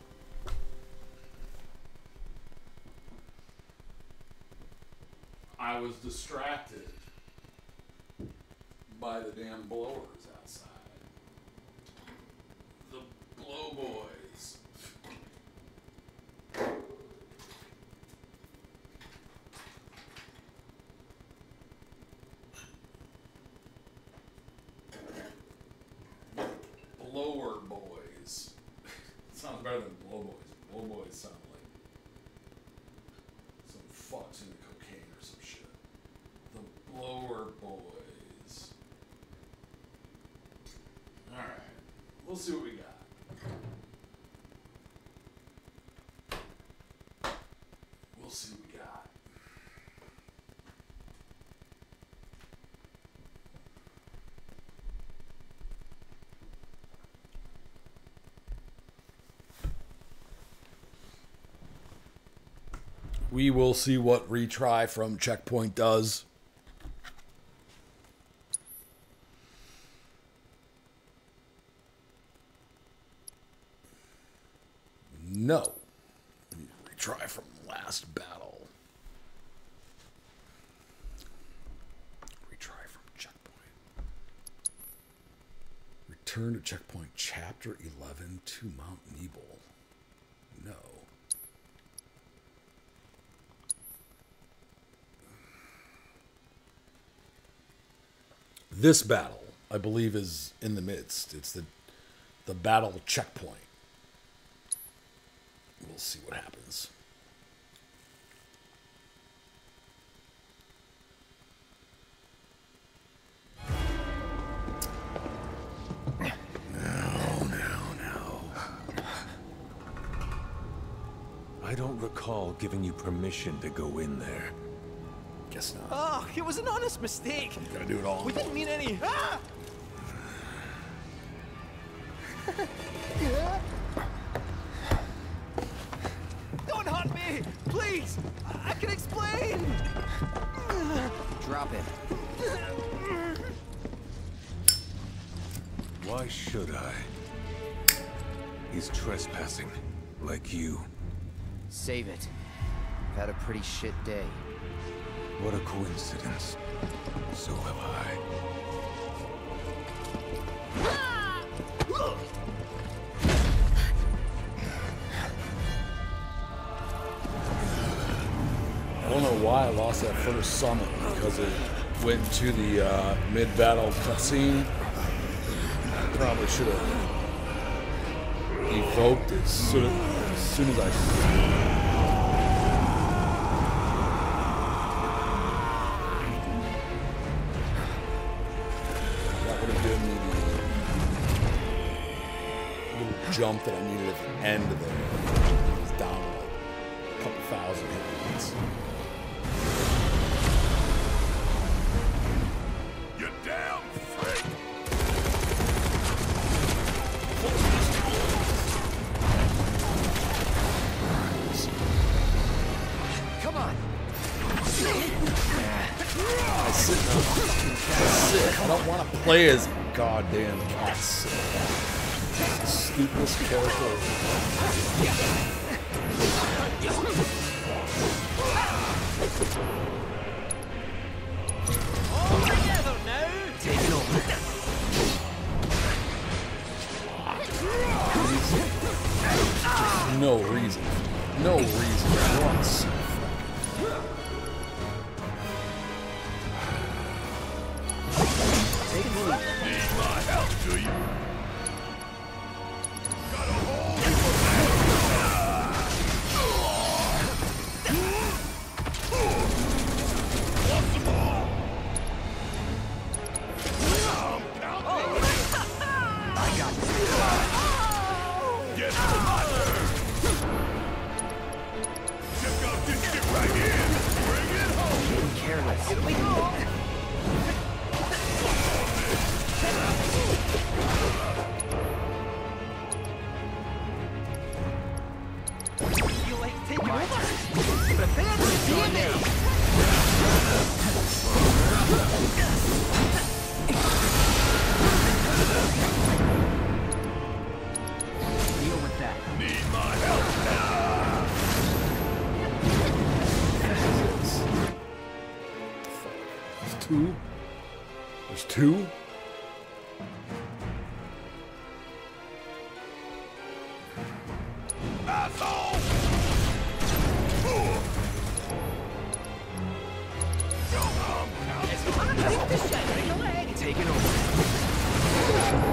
I was distracted by the damn blowers outside. The blow boys. Blower boys. Sounds better than blow boys. Blow boys sound like some fucks into cocaine or some shit. The blower boys. Alright. We'll see what we got. We'll see what we got. We will see what retry from Checkpoint does. No. Retry from last battle. Retry from Checkpoint. Return to Checkpoint Chapter eleven to Mount Nebel. No. This battle, I believe, is in the midst. It's the the battle checkpoint. We'll see what happens. No, no, no. I don't recall giving you permission to go in there. Guess not. Oh, it was an honest mistake. You gotta do it all. We didn't mean any. Ah! Don't hurt me, please. I can explain. Drop it. Why should I? He's trespassing, like you. Save it. I've had a pretty shit day. What a coincidence. So have I. I don't know why I lost that first summon, because it went to the uh, mid-battle cutscene. I probably should have evoked it as soon as, as soon as I. Jump that I needed at the end of there. It was down to like a couple thousand hit points. You damn freak! Come on. I sit I sit. I don't want to play as goddamn cat sit. The stupidest character. All together now. Take it over. No reason. No reason. Once. Take it easy. Need my help, do you? You like taking over? Prepare to D N A. Deal with that. Need my help now. There's two. There's two. Asshole! Take it over.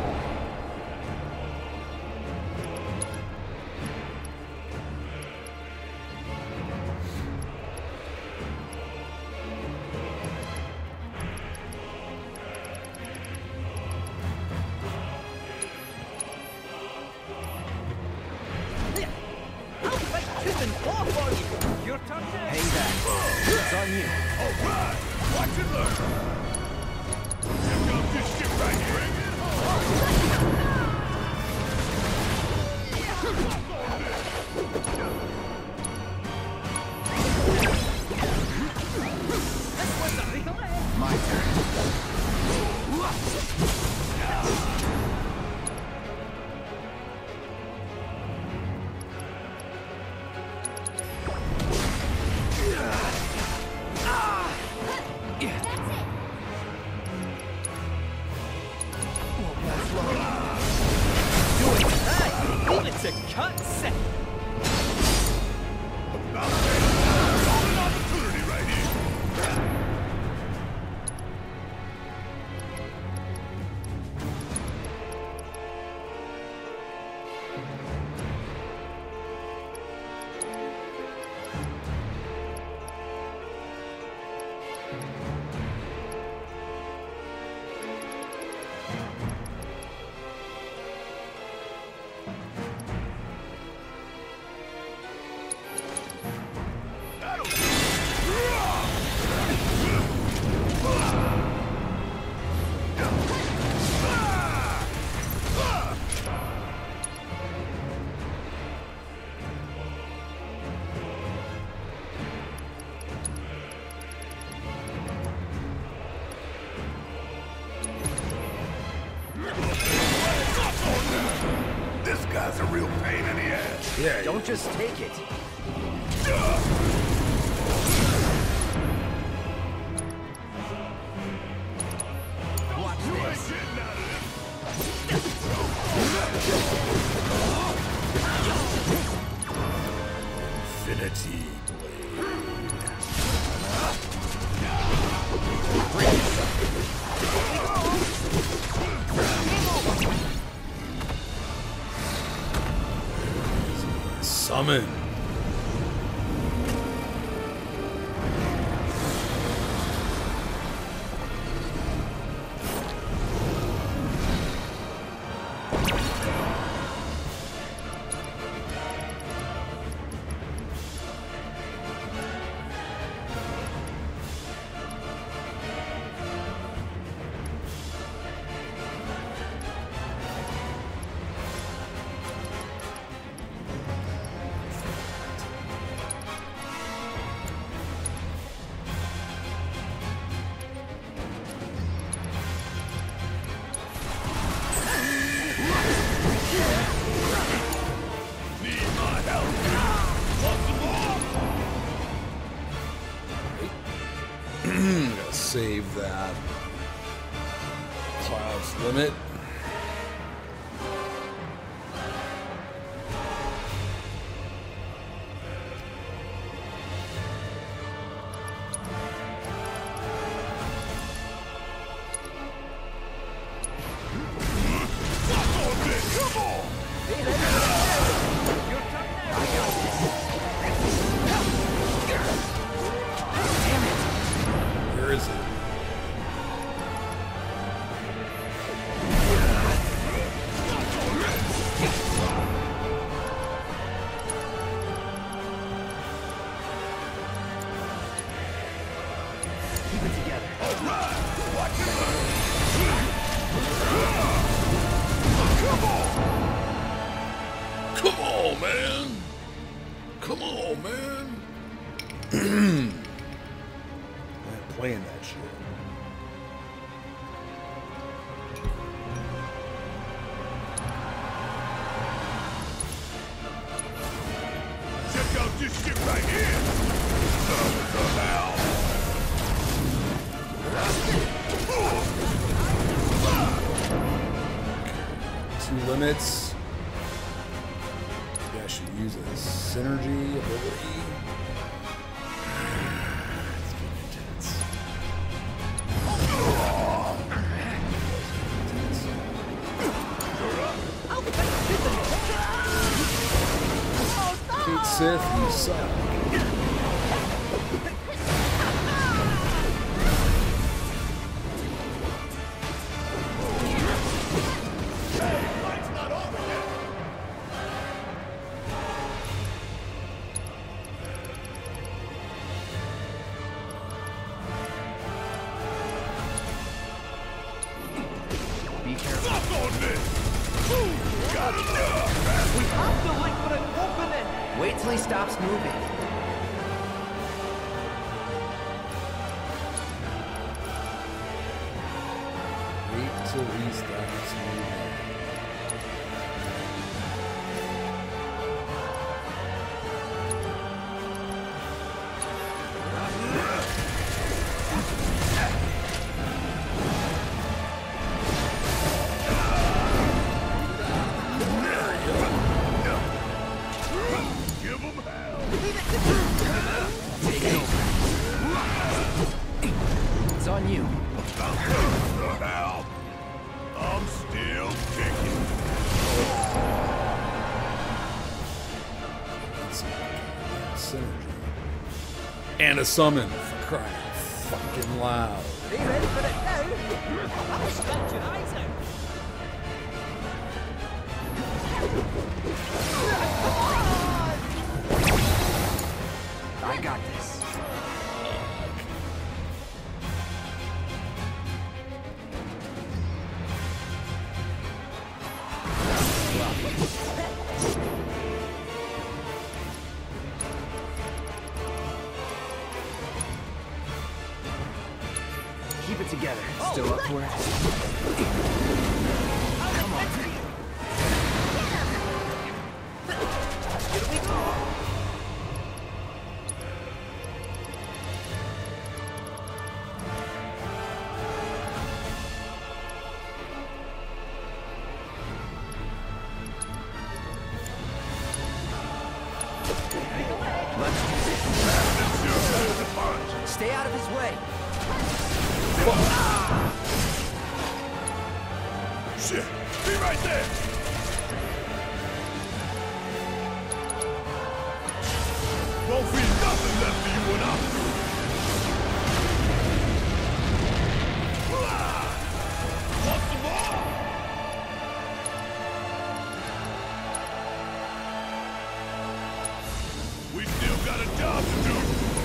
I'll fight tooth and claw for you. Your turn now. Hang back. It's on you. All right, watch and learn. Check out this shit right here. Bring it home. My turn. Leave it to cut set. Golden opportunity right here. This guy's a real pain in the ass. Yeah. Don't just take it. Watch You ain't this. getting out of this. Infinity Blade. Summon. Gotta save that. Cloud's limit. Where is it? Keep it together. Come on, man. Come on, man. I'm playing that shit. Check out this shit right here. Somehow. Two limits. Maybe I should use a synergy ability. It's getting intense. Kate Sith, you suck. Be careful. Suck on this. Got enough. We have to look for an opening. Wait till he stops moving. till he stops moving. It's on you. Help! I'm still kicking. Synergy. And a summon for crying fucking loud. Are you ready for it now? That'll scratch your eyes out. I got this. Keep it together. Still up for it? Come on. Here we go. Let's do this. Stay out of his way. Shit! Be right there! Won't be nothing left for you and I. Want some more? We still got a job to do.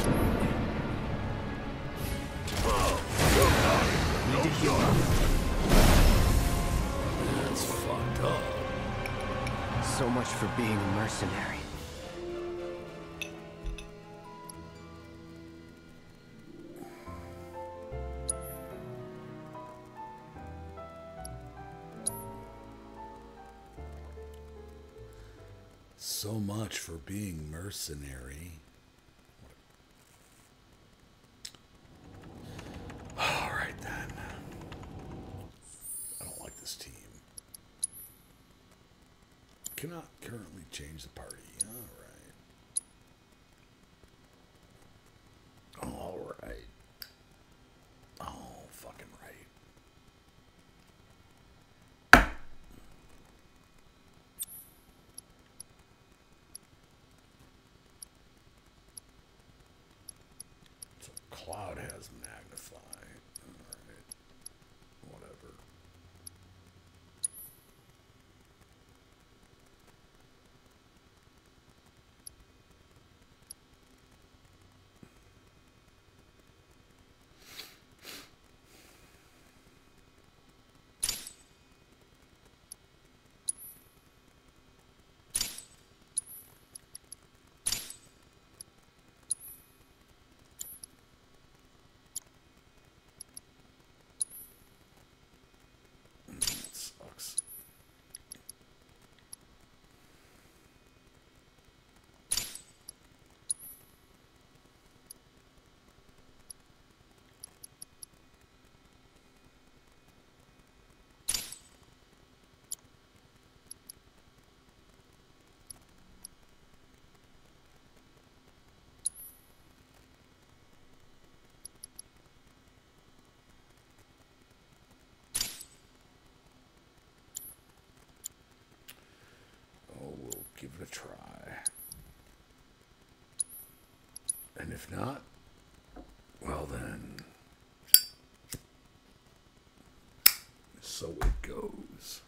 No shot. That's fucked up. So much for being a mercenary. So much for being mercenary. All right then. I don't like this team. Cannot currently change the party. All right. All right. Oh, fucking right. So Cloud has magnify. All right. Whatever. That sucks. Oh, we'll give it a try. And if not, well then, so it goes.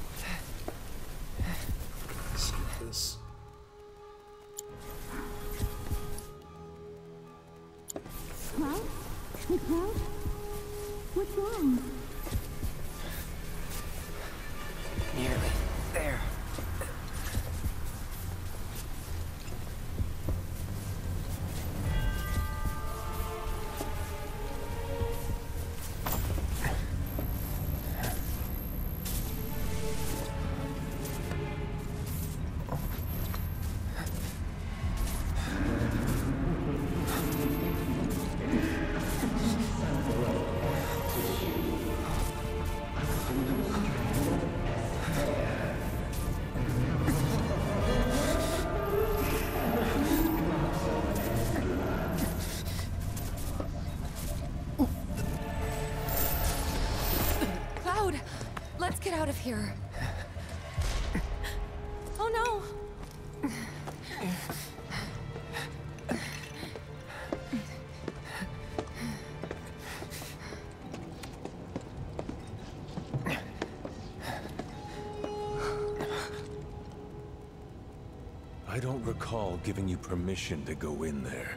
Skip this. Cloud? McCloud? What's wrong? Nearly there. Let's get out of here. Oh no! I don't recall giving you permission to go in there.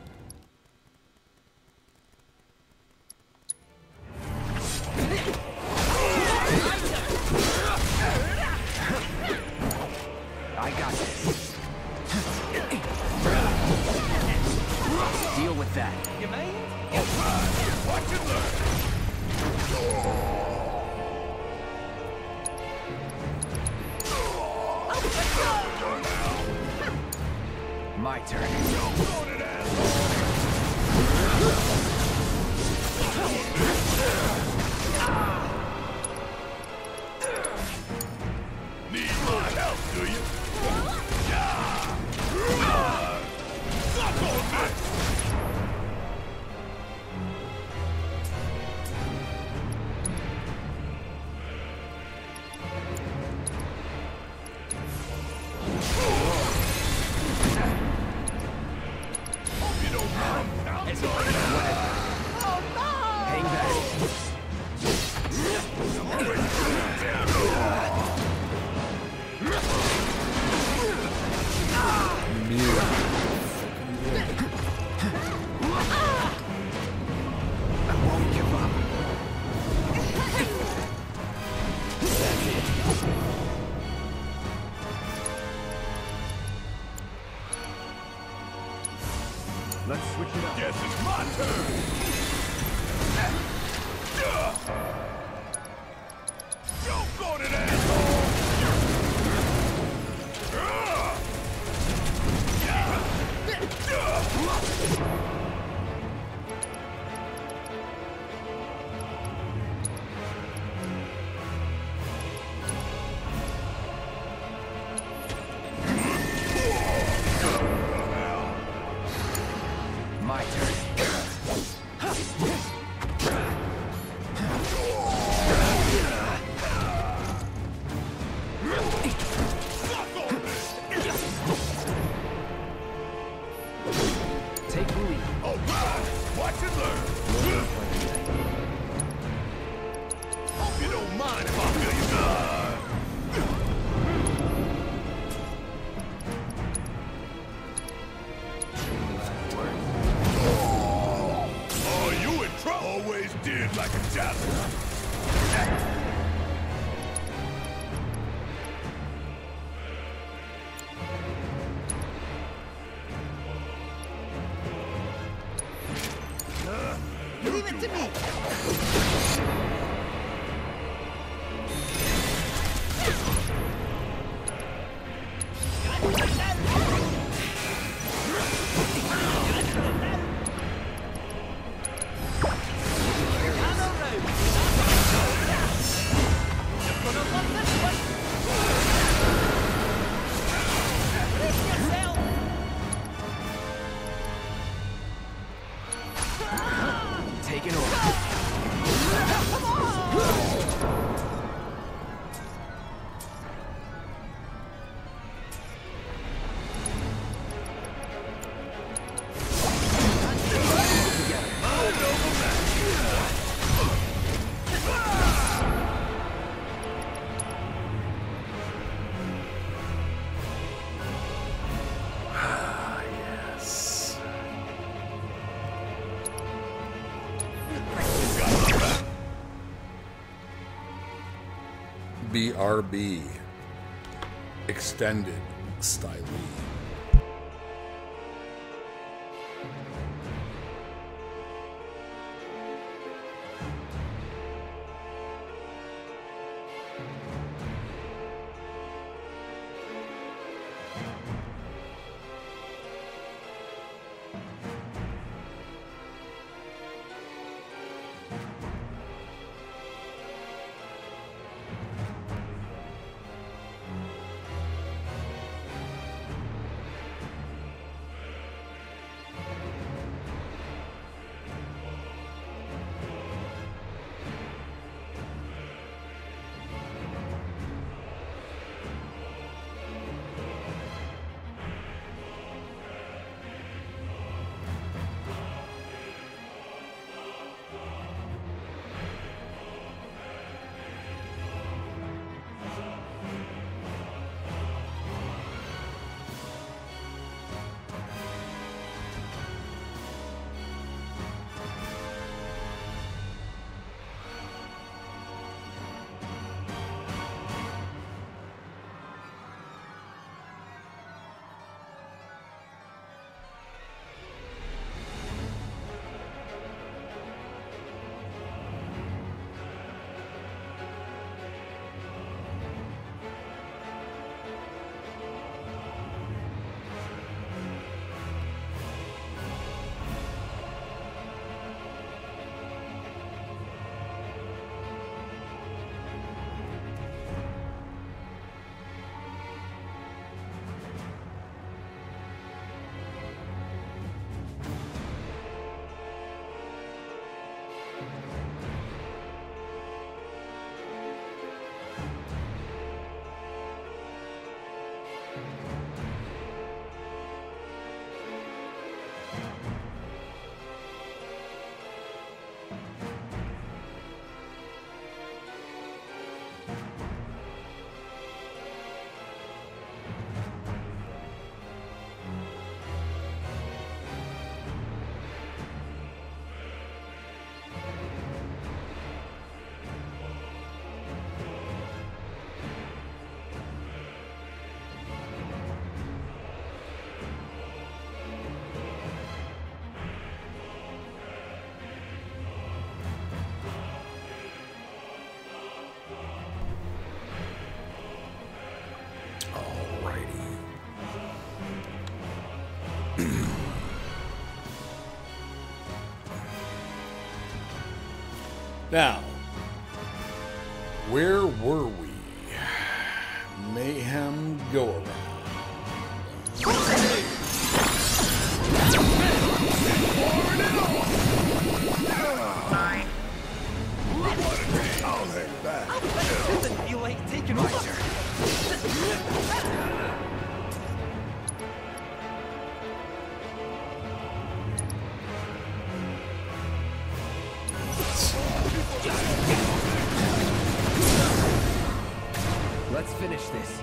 I got this. Deal with that. You mind? Watch and learn. My turn. Need my help, do you? Suck on me! Hope you don't mind. It's Hang back. I won't give up. That's it. Let's switch it up. Guess it's my turn. Choke on it, asshole! My turn. Take the lead. All right, watch and learn. Hope you don't mind if I feel you die. Oh, you in trouble. Always did like a challenge. Leave it to me! Taking over. B R B. Extended Stylee. Now, where were we? Mayhem go around. Doesn't feel like taking over. Let's finish this.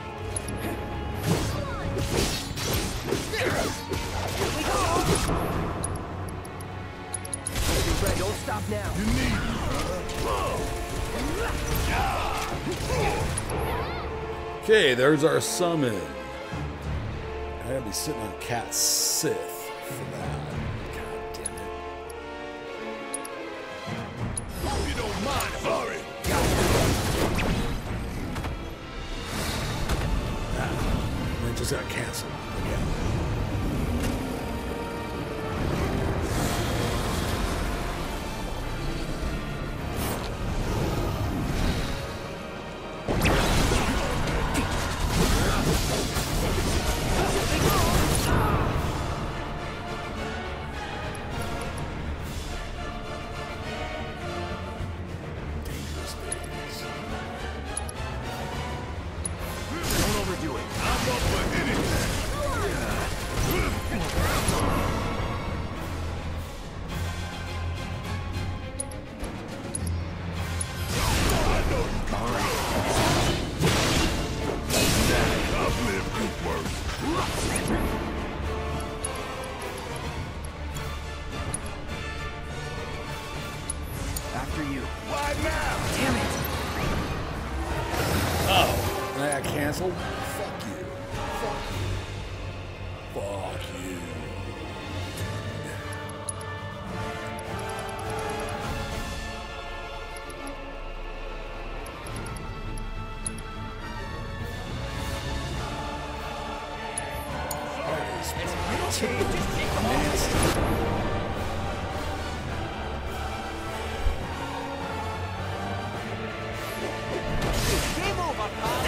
Red, don't stop now. You need Okay, there's our summon. I gotta be sitting on Cat Sith for that. God damn it. Hope you don't mind, hurry. Ah, it just got canceled again. Don't overdo it. I'm up for anything. asshole. Fuck you. Fuck you. Fuck you. Game over, pal.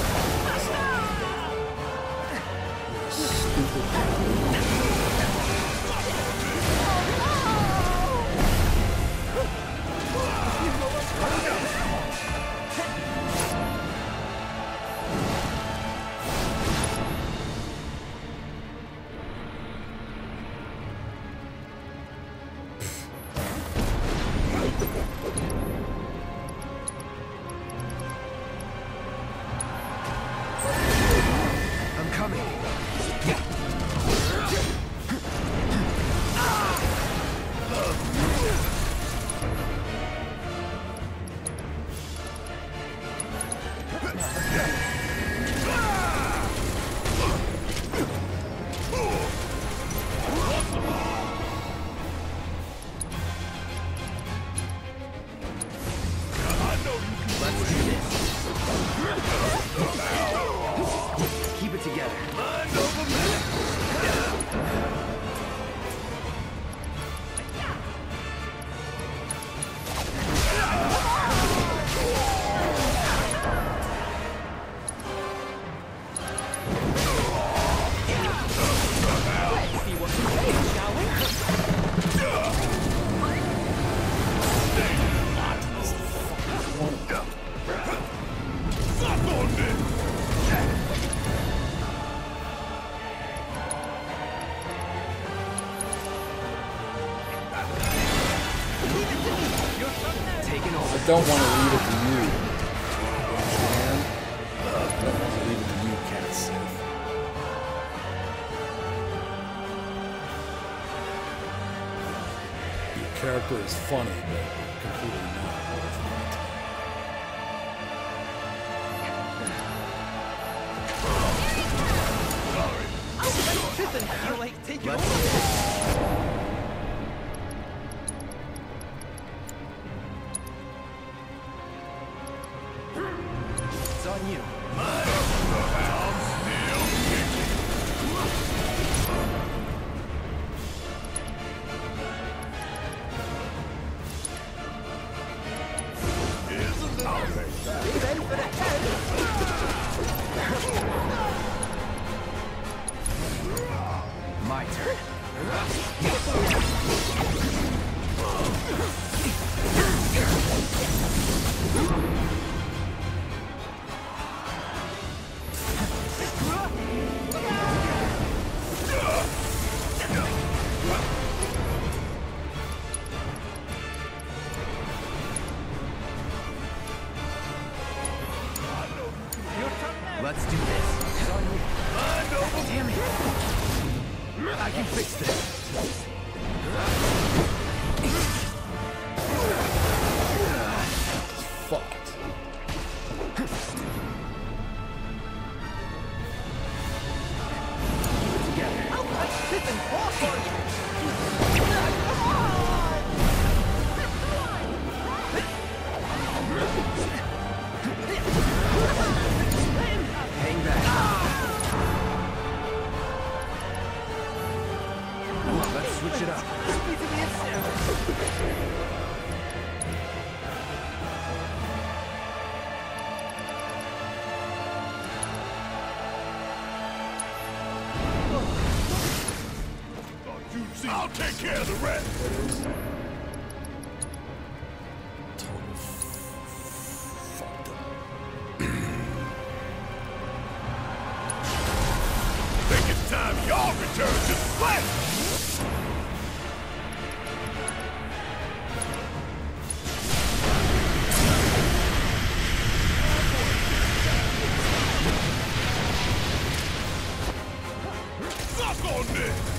I'm coming. Let's do this. Keep it together. See what you say, shall we? Suck on this! Taking over. I don't want to leave it to you. Understand? I don't want to leave it to you, Cat Sith. Your character is funny, but completely not worth it. You're like taking Let's over. do this. It's on you. My turn. Let's do this. It's on you. Damn it. I can fix this. Fuck it. Together. I'll let Pippin fall for you. Hang back. Let's switch it up. I'll take care of the rest. Total f- fucked up. Think it's time y'all return to the planet. Suck on this.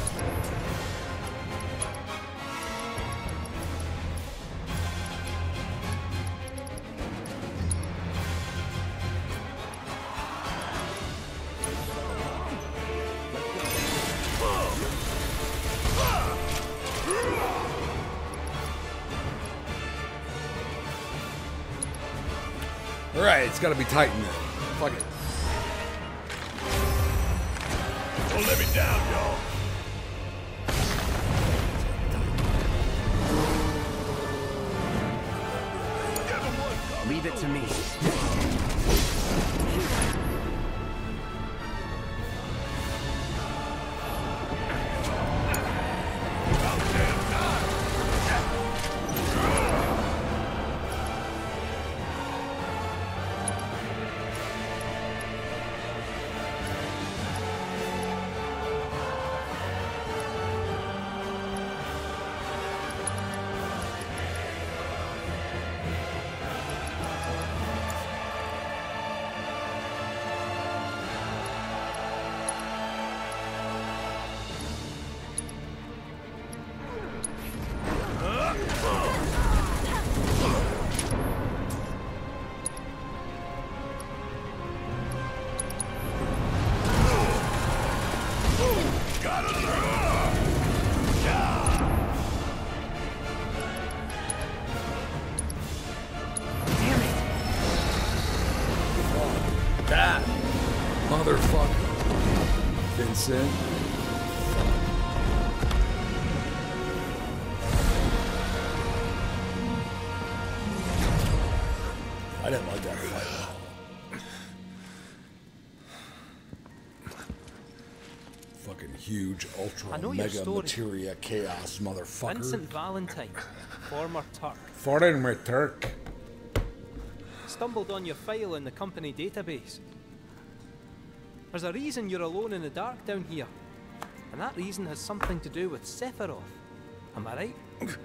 Alright, it's gotta be Titan then. Fuck it. Don't let me down, y'all. Leave it to me. That motherfucker. Vincent. I didn't like that fight at all. Fucking huge, ultra, I know your mega story. materia chaos motherfucker. Vincent Valentine, former Turk. Foreign Turk. Stumbled on your file in the company database. There's a reason you're alone in the dark down here. And that reason has something to do with Sephiroth. Am I right?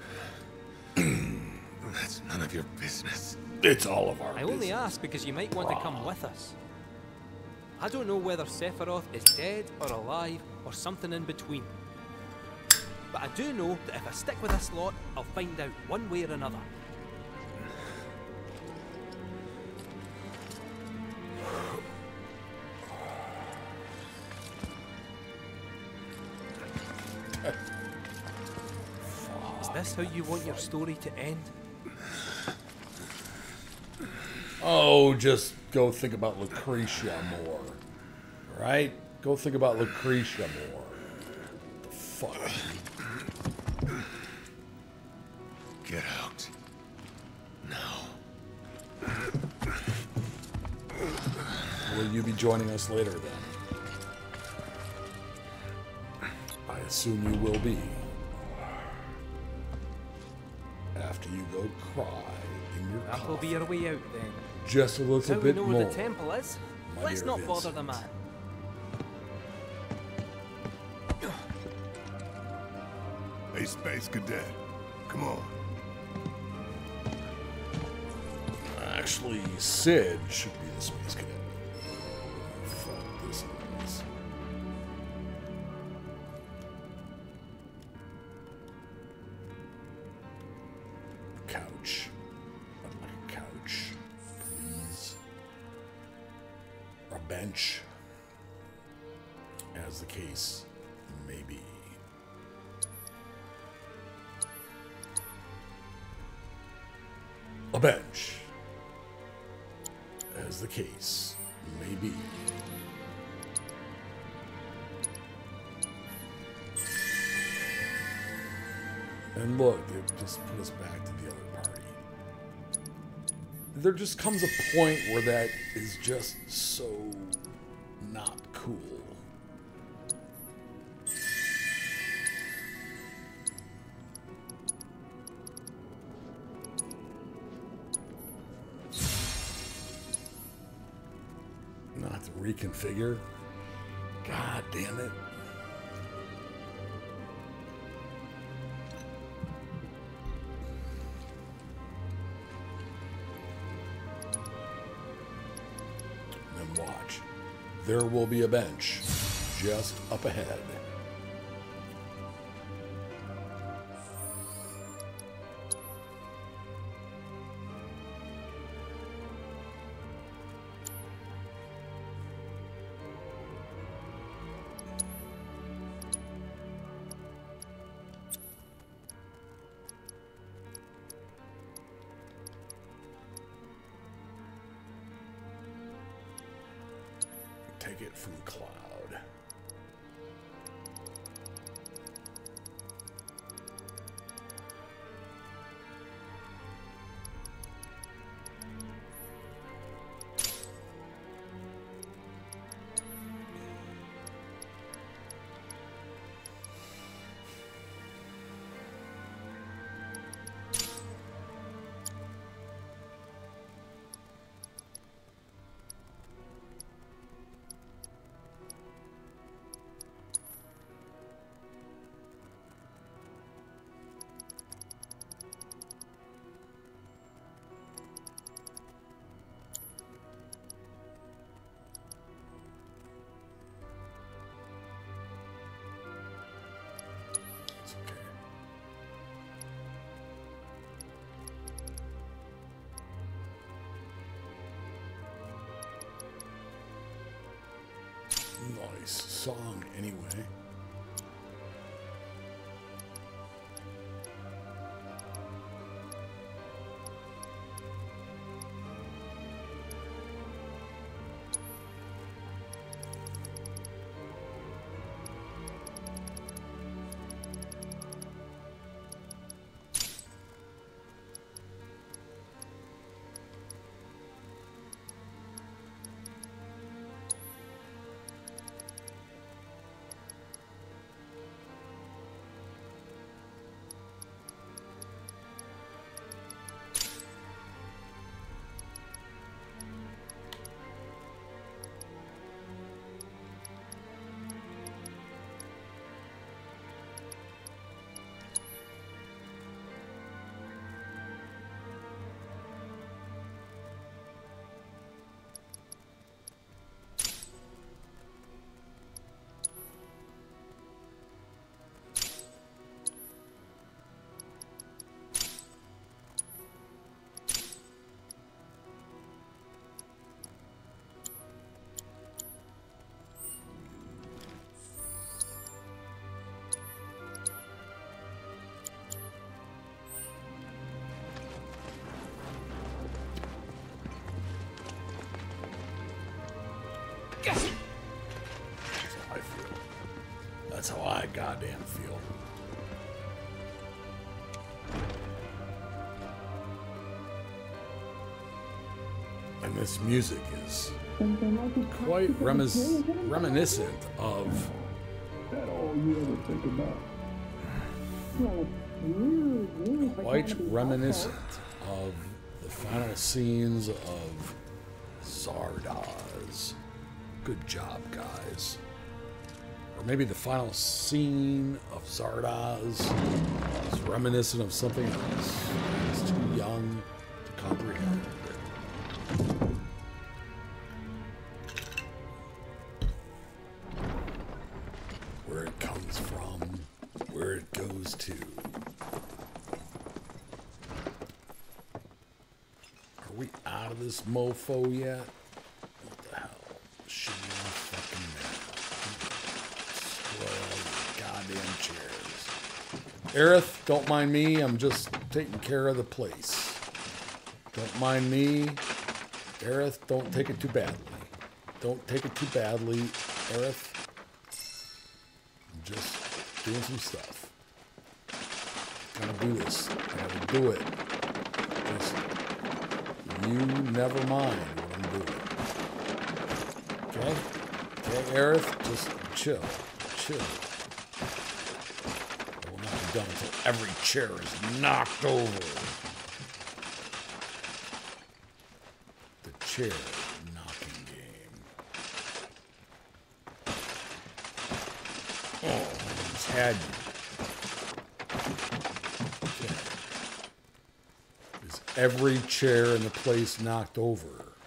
That's none of your business. It's all of our I business. only ask because you might want to come with us. I don't know whether Sephiroth is dead or alive or something in between. But I do know that if I stick with this lot, I'll find out one way or another. Is this how you want your story to end? Oh, just go think about Lucretia more. Right? Go think about Lucretia more. The fuck? Get out. Now. Will you be joining us later then? I assume you will be. After you go cry in your That'll coffin. be your way out then. Just a That's little how we bit know more. where the temple is. my Let's dear not bother Vincent. the man. Hey, Space Cadet. Come on. Actually, Sid should be the Space Cadet. Fuck this is. Couch. I'd like a couch, please. Or a bench. As the case may be. A bench. As the case may be. And look, they just put us back to the other party. There just comes a point where that is just so not cool. Not to reconfigure. God damn it. Then watch. There will be a bench just up ahead. take it from Cloud. Nice song, anyway. That's how I feel. That's how I goddamn feel. And this music is quite remis reminiscent of. That all you ever think about? Quite reminiscent of the final scenes of Zardoz. Good job, guys. Or maybe the final scene of Zardoz is reminiscent of something else. It's too young to comprehend. Where it comes from, where it goes to. Are we out of this mofo yet? What the hell? Shit me on fucking map. Destroy all these goddamn chairs. Aerith, don't mind me. I'm just taking care of the place. Don't mind me. Aerith, don't take it too badly. Don't take it too badly, Aerith. I'm just doing some stuff. Gotta do this. Gotta do it. Just, you never mind what I'm doing. Okay? Okay, Aerith, just chill. Chill. I will not be done until every chair is knocked over. The chair knocking game. Oh, he's had you. Okay. Is every chair in the place knocked over?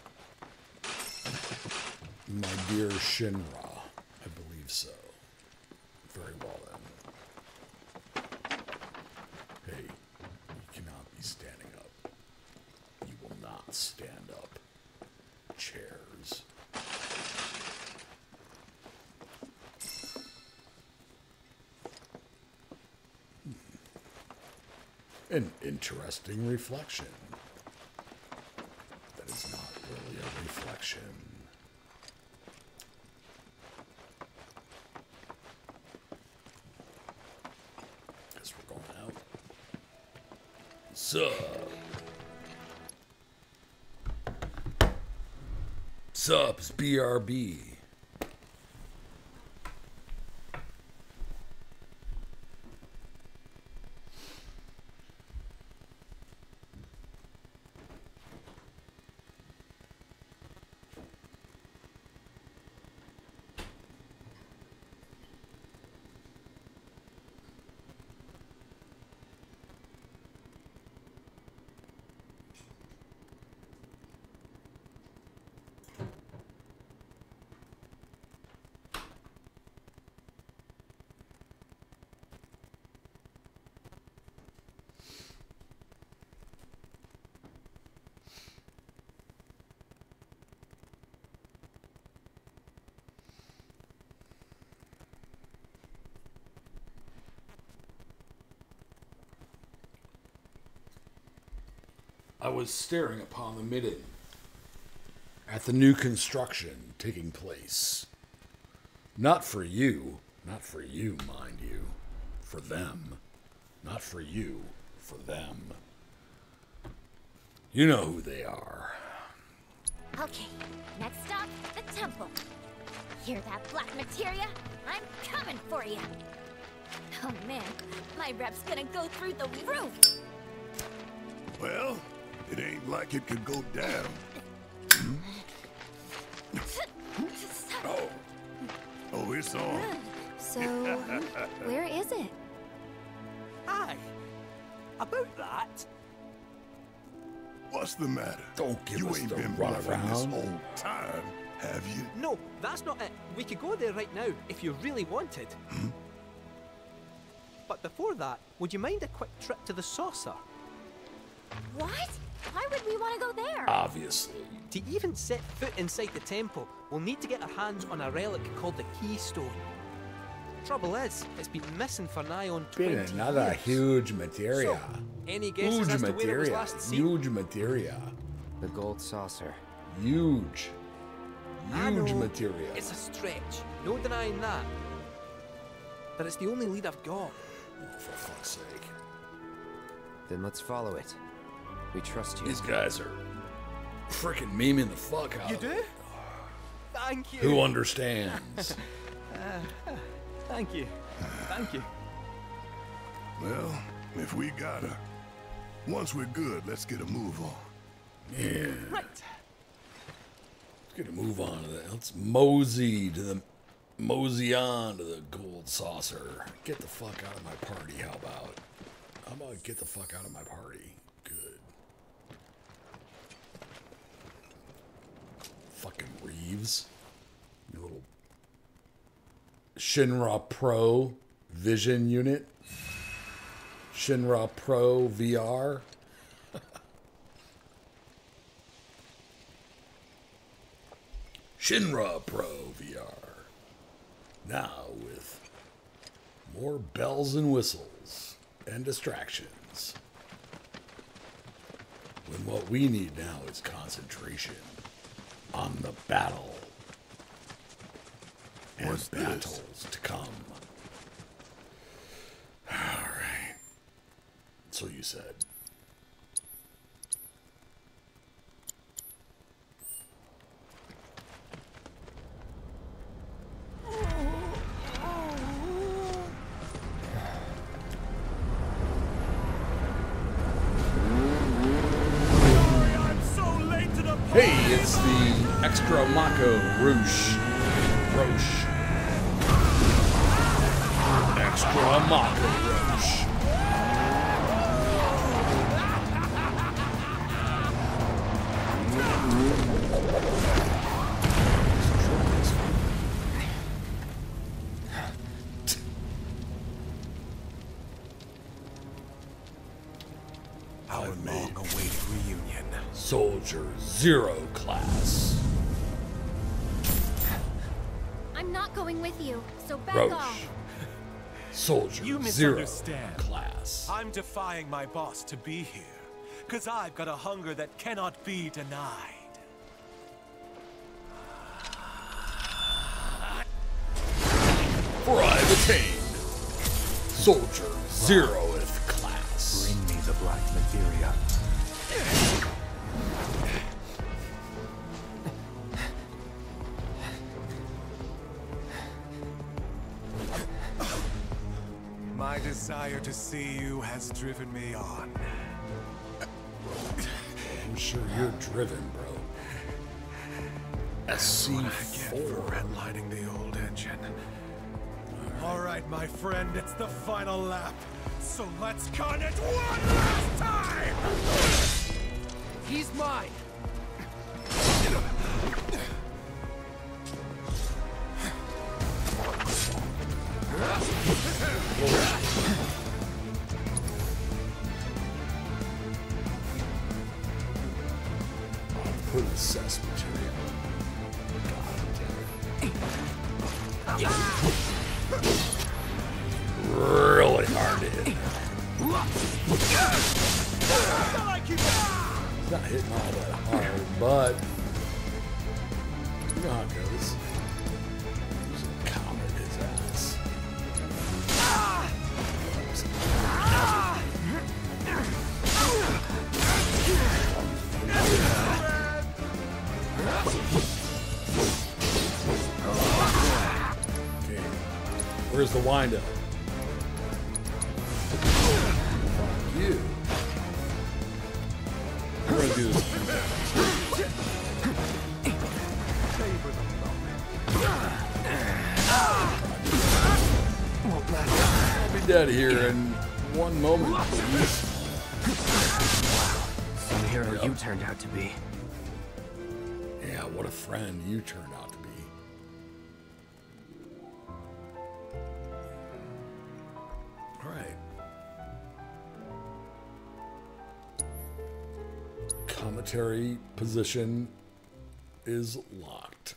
My dear Shinra, I believe so. Very well then. Hey, you cannot be standing up. You will not stand up. Chairs. An interesting reflection. That is not really a reflection. Sup? Sup, it's B R B. I was staring upon the midden at the new construction taking place. Not for you, not for you, mind you, for them. Not for you, for them. You know who they are. Okay, next stop, the temple. Hear that, black materia? I'm coming for you. Oh man, my rep's gonna go through the roof. Well, it ain't like it could go down. Hmm? Oh. Oh, it's on. So, where is it? Aye. About that. What's the matter? Don't give you us ain't the been run bluffing this around. whole time, have you? No, that's not it. We could go there right now if you really wanted. Hmm? But before that, would you mind a quick trip to the saucer? What? Why would we want to go there? Obviously. To even set foot inside the temple, we'll need to get our hands on a relic called the Keystone. Trouble is, it's been missing for nigh on twenty Been another years. huge materia. So, any guesses Huge as to where it was materia. last seen? Huge materia. The gold saucer. Huge. I Huge know, materia. It's a stretch, no denying that. But it's the only lead I've got. Oh, for fuck's sake. Then let's follow it. We trust you. These guys are freaking memeing the fuck out You of do? it. Thank you. Who understands? uh, thank you. Thank you. Well, if we gotta. Once we're good, let's get a move on. Yeah. Right. Let's get a move on to that. Let's mosey to the mosey on to the gold saucer. Get the fuck out of my party, how about? How about get the fuck out of my party? Good. Fucking Reeves. You little Shinra Pro Vision unit. Shinra Pro V R. Shinra Pro V R. Now with more bells and whistles and distractions. When what we need now is concentration on the battle and What's this? battles to come. All right. So you said. Hey, it's the Extra Mako Roosh. Roche. Extra Mako Roche. Our long-awaited reunion. Soldier Zero class. I'm not going with you, so back Roche. off. Soldier You Zero misunderstand. class. I'm defying my boss to be here, because I've got a hunger that cannot be denied. For I've attained Soldier Zeroth class. Bring me the black materia. My desire to see you has driven me on. I'm sure you're driven, bro. S C four. Redlining the old engine. All right, my friend, it's the final lap. So let's con it one last time! He's mine! Put assess material. God damn it. Really hard to hit. He's not hitting all that hard, but you know how it goes. Just countered his ass. Okay, where's the windup? Fuck you. We're gonna do this. I'll be dead here in one moment. Some hero Yep. you turned out to be. Yeah, what a friend you turned out to be. All right. Commentary position is locked.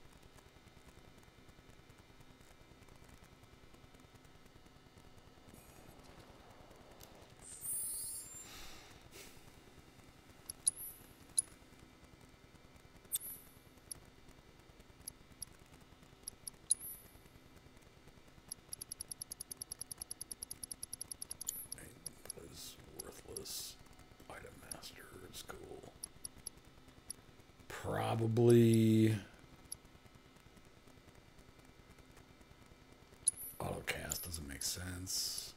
Was worthless. Item master is cool. Probably autocast doesn't make sense.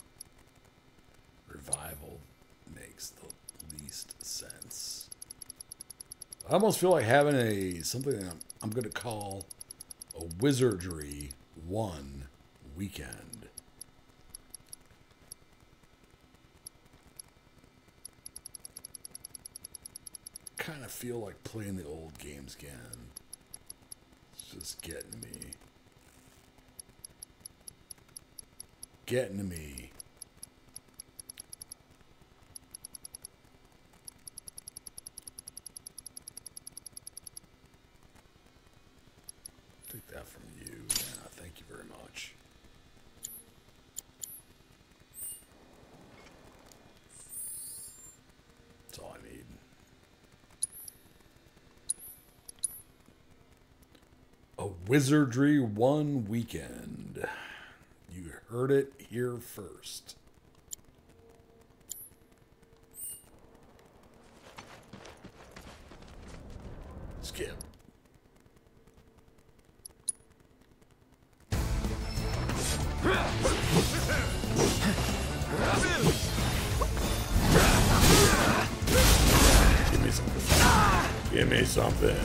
Revival makes the least sense. I almost feel like having a something that I'm, I'm going to call a Wizardry one weekend. Kind of feel like playing the old games again. It's just getting to me. Getting to me. Take that from you. Yeah, thank you very much. That's all I need. A Wizardry one weekend. You heard it here first. Skip. Give me something. Give me something.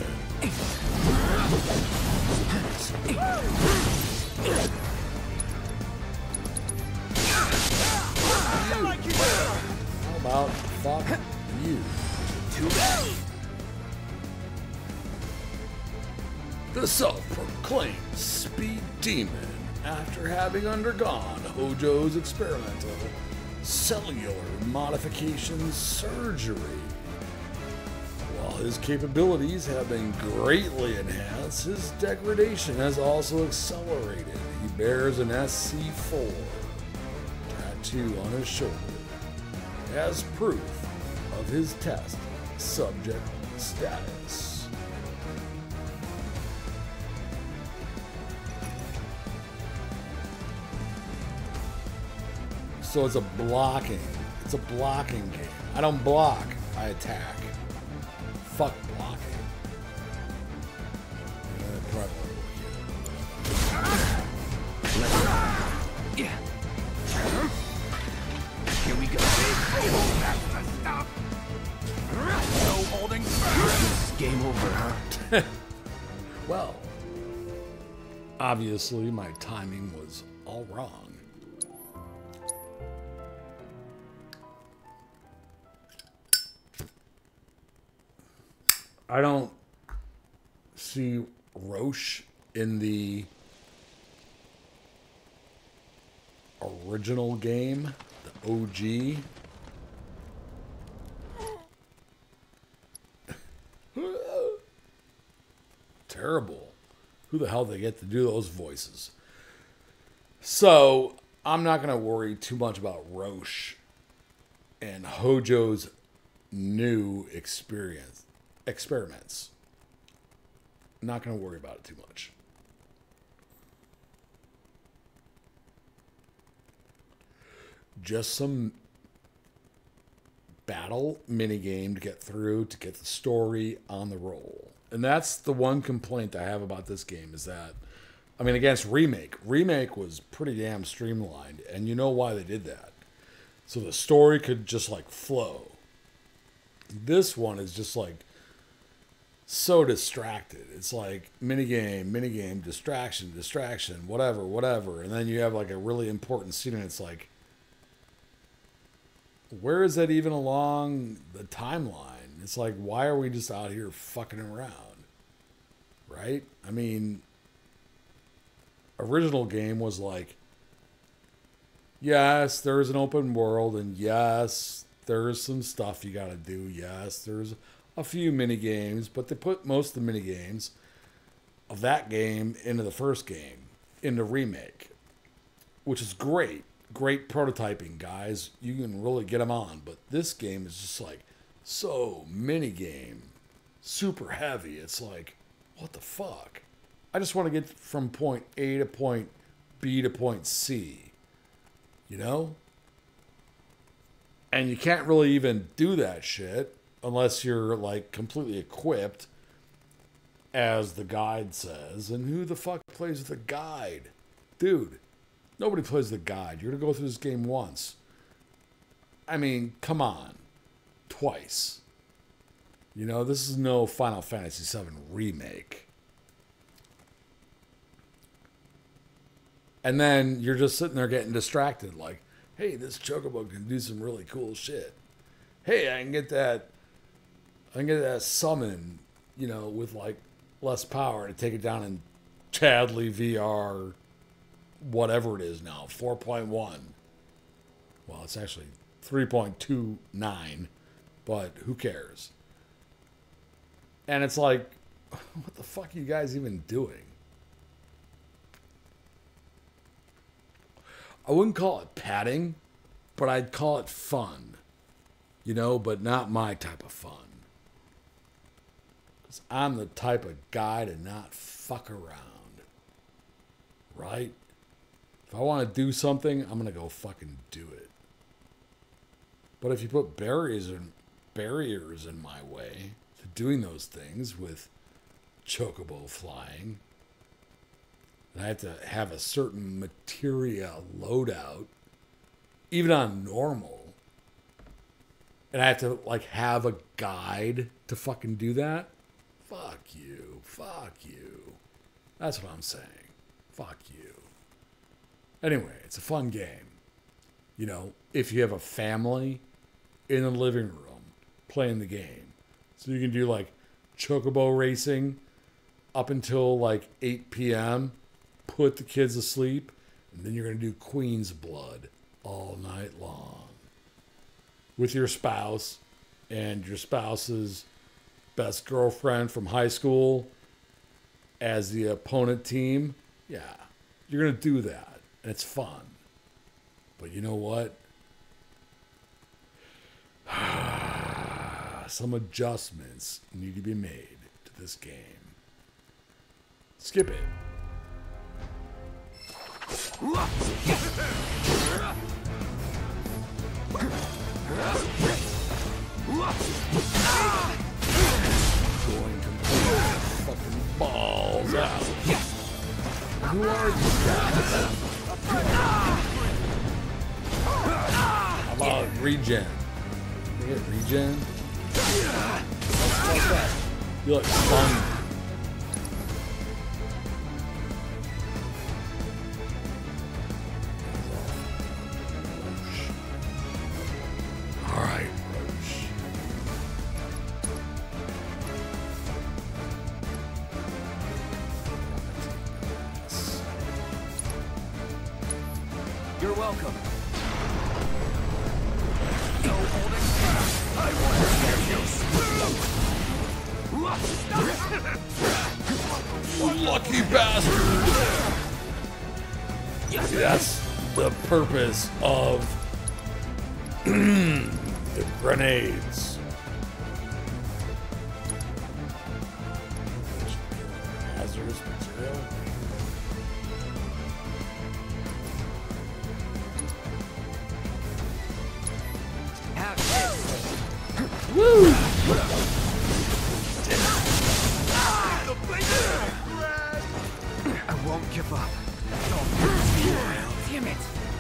How about fuck you? The self-proclaimed speed demon, after having undergone Hojo's experimental cellular modification surgery. While his capabilities have been greatly enhanced, his degradation has also accelerated. He bears an S C four tattoo on his shoulder as proof of his test subject status. So it's a blocking. It's a blocking game. I don't block, I attack. Fuck blocking. Uh, probably Yeah. Here we go. Stop. No holding. It's game over, huh? Well, obviously my timing was all wrong. I don't see Roche in the original game, the O G. Terrible. Who the hell they get to do those voices? So, I'm not going to worry too much about Roche and Hojo's new experience experiments. Not going to worry about it too much. Just some battle minigame to get through to get the story on the roll. And that's the one complaint I have about this game is that, I mean, against Remake, Remake was pretty damn streamlined, and you know why they did that. So the story could just like flow. This one is just like so distracted. It's like minigame, minigame, distraction, distraction, whatever, whatever. And then you have like a really important scene and it's like, where is that even along the timeline? It's like, why are we just out here fucking around? Right? I mean, original game was like, yes, there's an open world, and yes, there's some stuff you gotta do. Yes, there's a few mini games, but they put most of the mini games of that game into the first game, into Remake, which is great. Great prototyping, guys. You can really get them on, but this game is just like so mini game, super heavy. It's like, what the fuck? I just want to get from point A to point B to point C, you know? And you can't really even do that shit unless you're like completely equipped, as the guide says. And who the fuck plays with the guide? Dude, nobody plays the guide. You're going to go through this game once. I mean, come on. Twice. You know, this is no Final Fantasy seven remake. And then you're just sitting there getting distracted. Like, hey, this Chocobo can do some really cool shit. Hey, I can get that, I can get that summon, you know, with like less power to take it down in Chadley V R, whatever it is now, four point one. Well, it's actually three point two nine, but who cares? And it's like, what the fuck are you guys even doing? I wouldn't call it padding, but I'd call it fun. You know, but not my type of fun. Because I'm the type of guy to not fuck around. Right? If I want to do something, I'm going to go fucking do it. But if you put barriers in, barriers in my way to doing those things with Chocobo flying, and I have to have a certain materia loadout, even on normal, and I have to like have a guide to fucking do that, fuck you, fuck you. That's what I'm saying. Fuck you. Anyway, it's a fun game. You know, if you have a family in the living room playing the game. So you can do like Chocobo racing up until like eight p.m., put the kids to sleep, and then you're going to do Queen's Blood all night long with your spouse and your spouse's best girlfriend from high school as the opponent team. Yeah, you're going to do that, and it's fun. But you know what? Some adjustments need to be made to this game. Skip it. Who are these guys? How about regen? Can I get regen? You look stunned. Alright, Roche. You're welcome. No holding back. I want to hear you. You lucky bastard! See, that's the purpose of the grenades. Hazardous material. Woo! I won't give up. Damn it.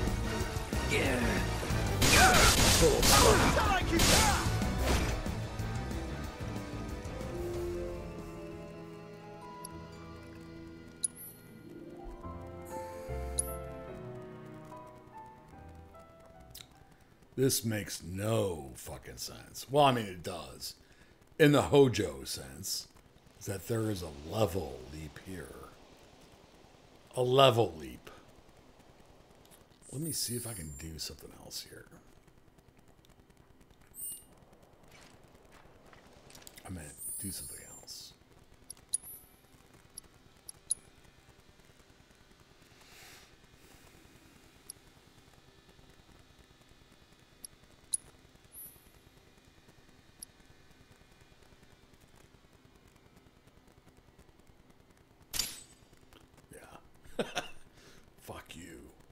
This makes no fucking sense. Well, I mean, it does. In the Hojo sense, is that there is a level leap here. A level leap. Let me see if I can do something else here. I meant do something else. Yeah. Fuck you.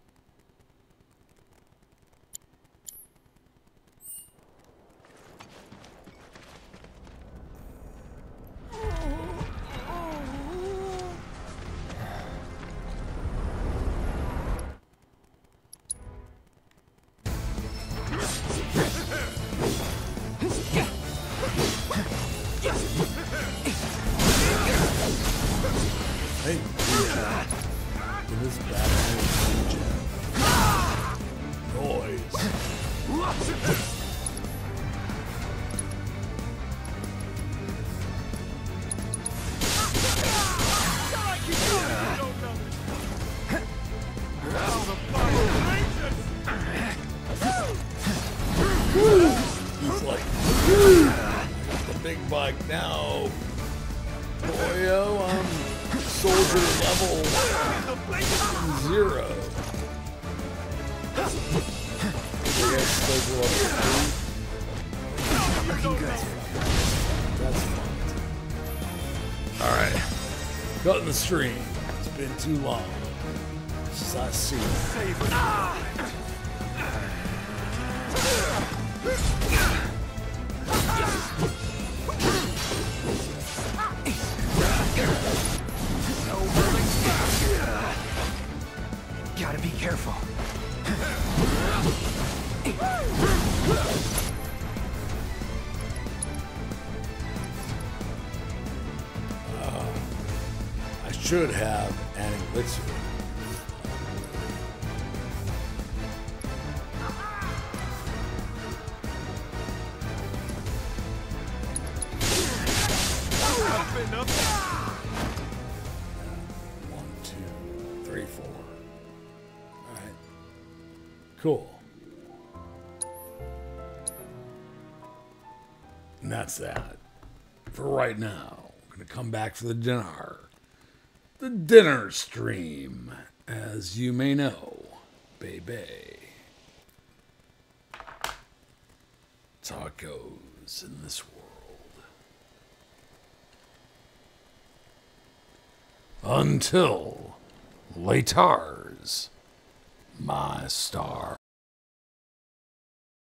Hey, in this battle, noise. He's like, the big bike now. Boyo, I'm soldier level zero. Yes, soldier level three. Looking good. That's fun. Alright. Cutting the stream. It's been too long. Since I see it. Gotta be careful. Uh, I should have an elixir. One, two, three, four. All right. Cool. And that's that. For right now, I'm going to come back for the dinner. The dinner stream, as you may know, baby. That's how it goes in this world. Until later's, my stars.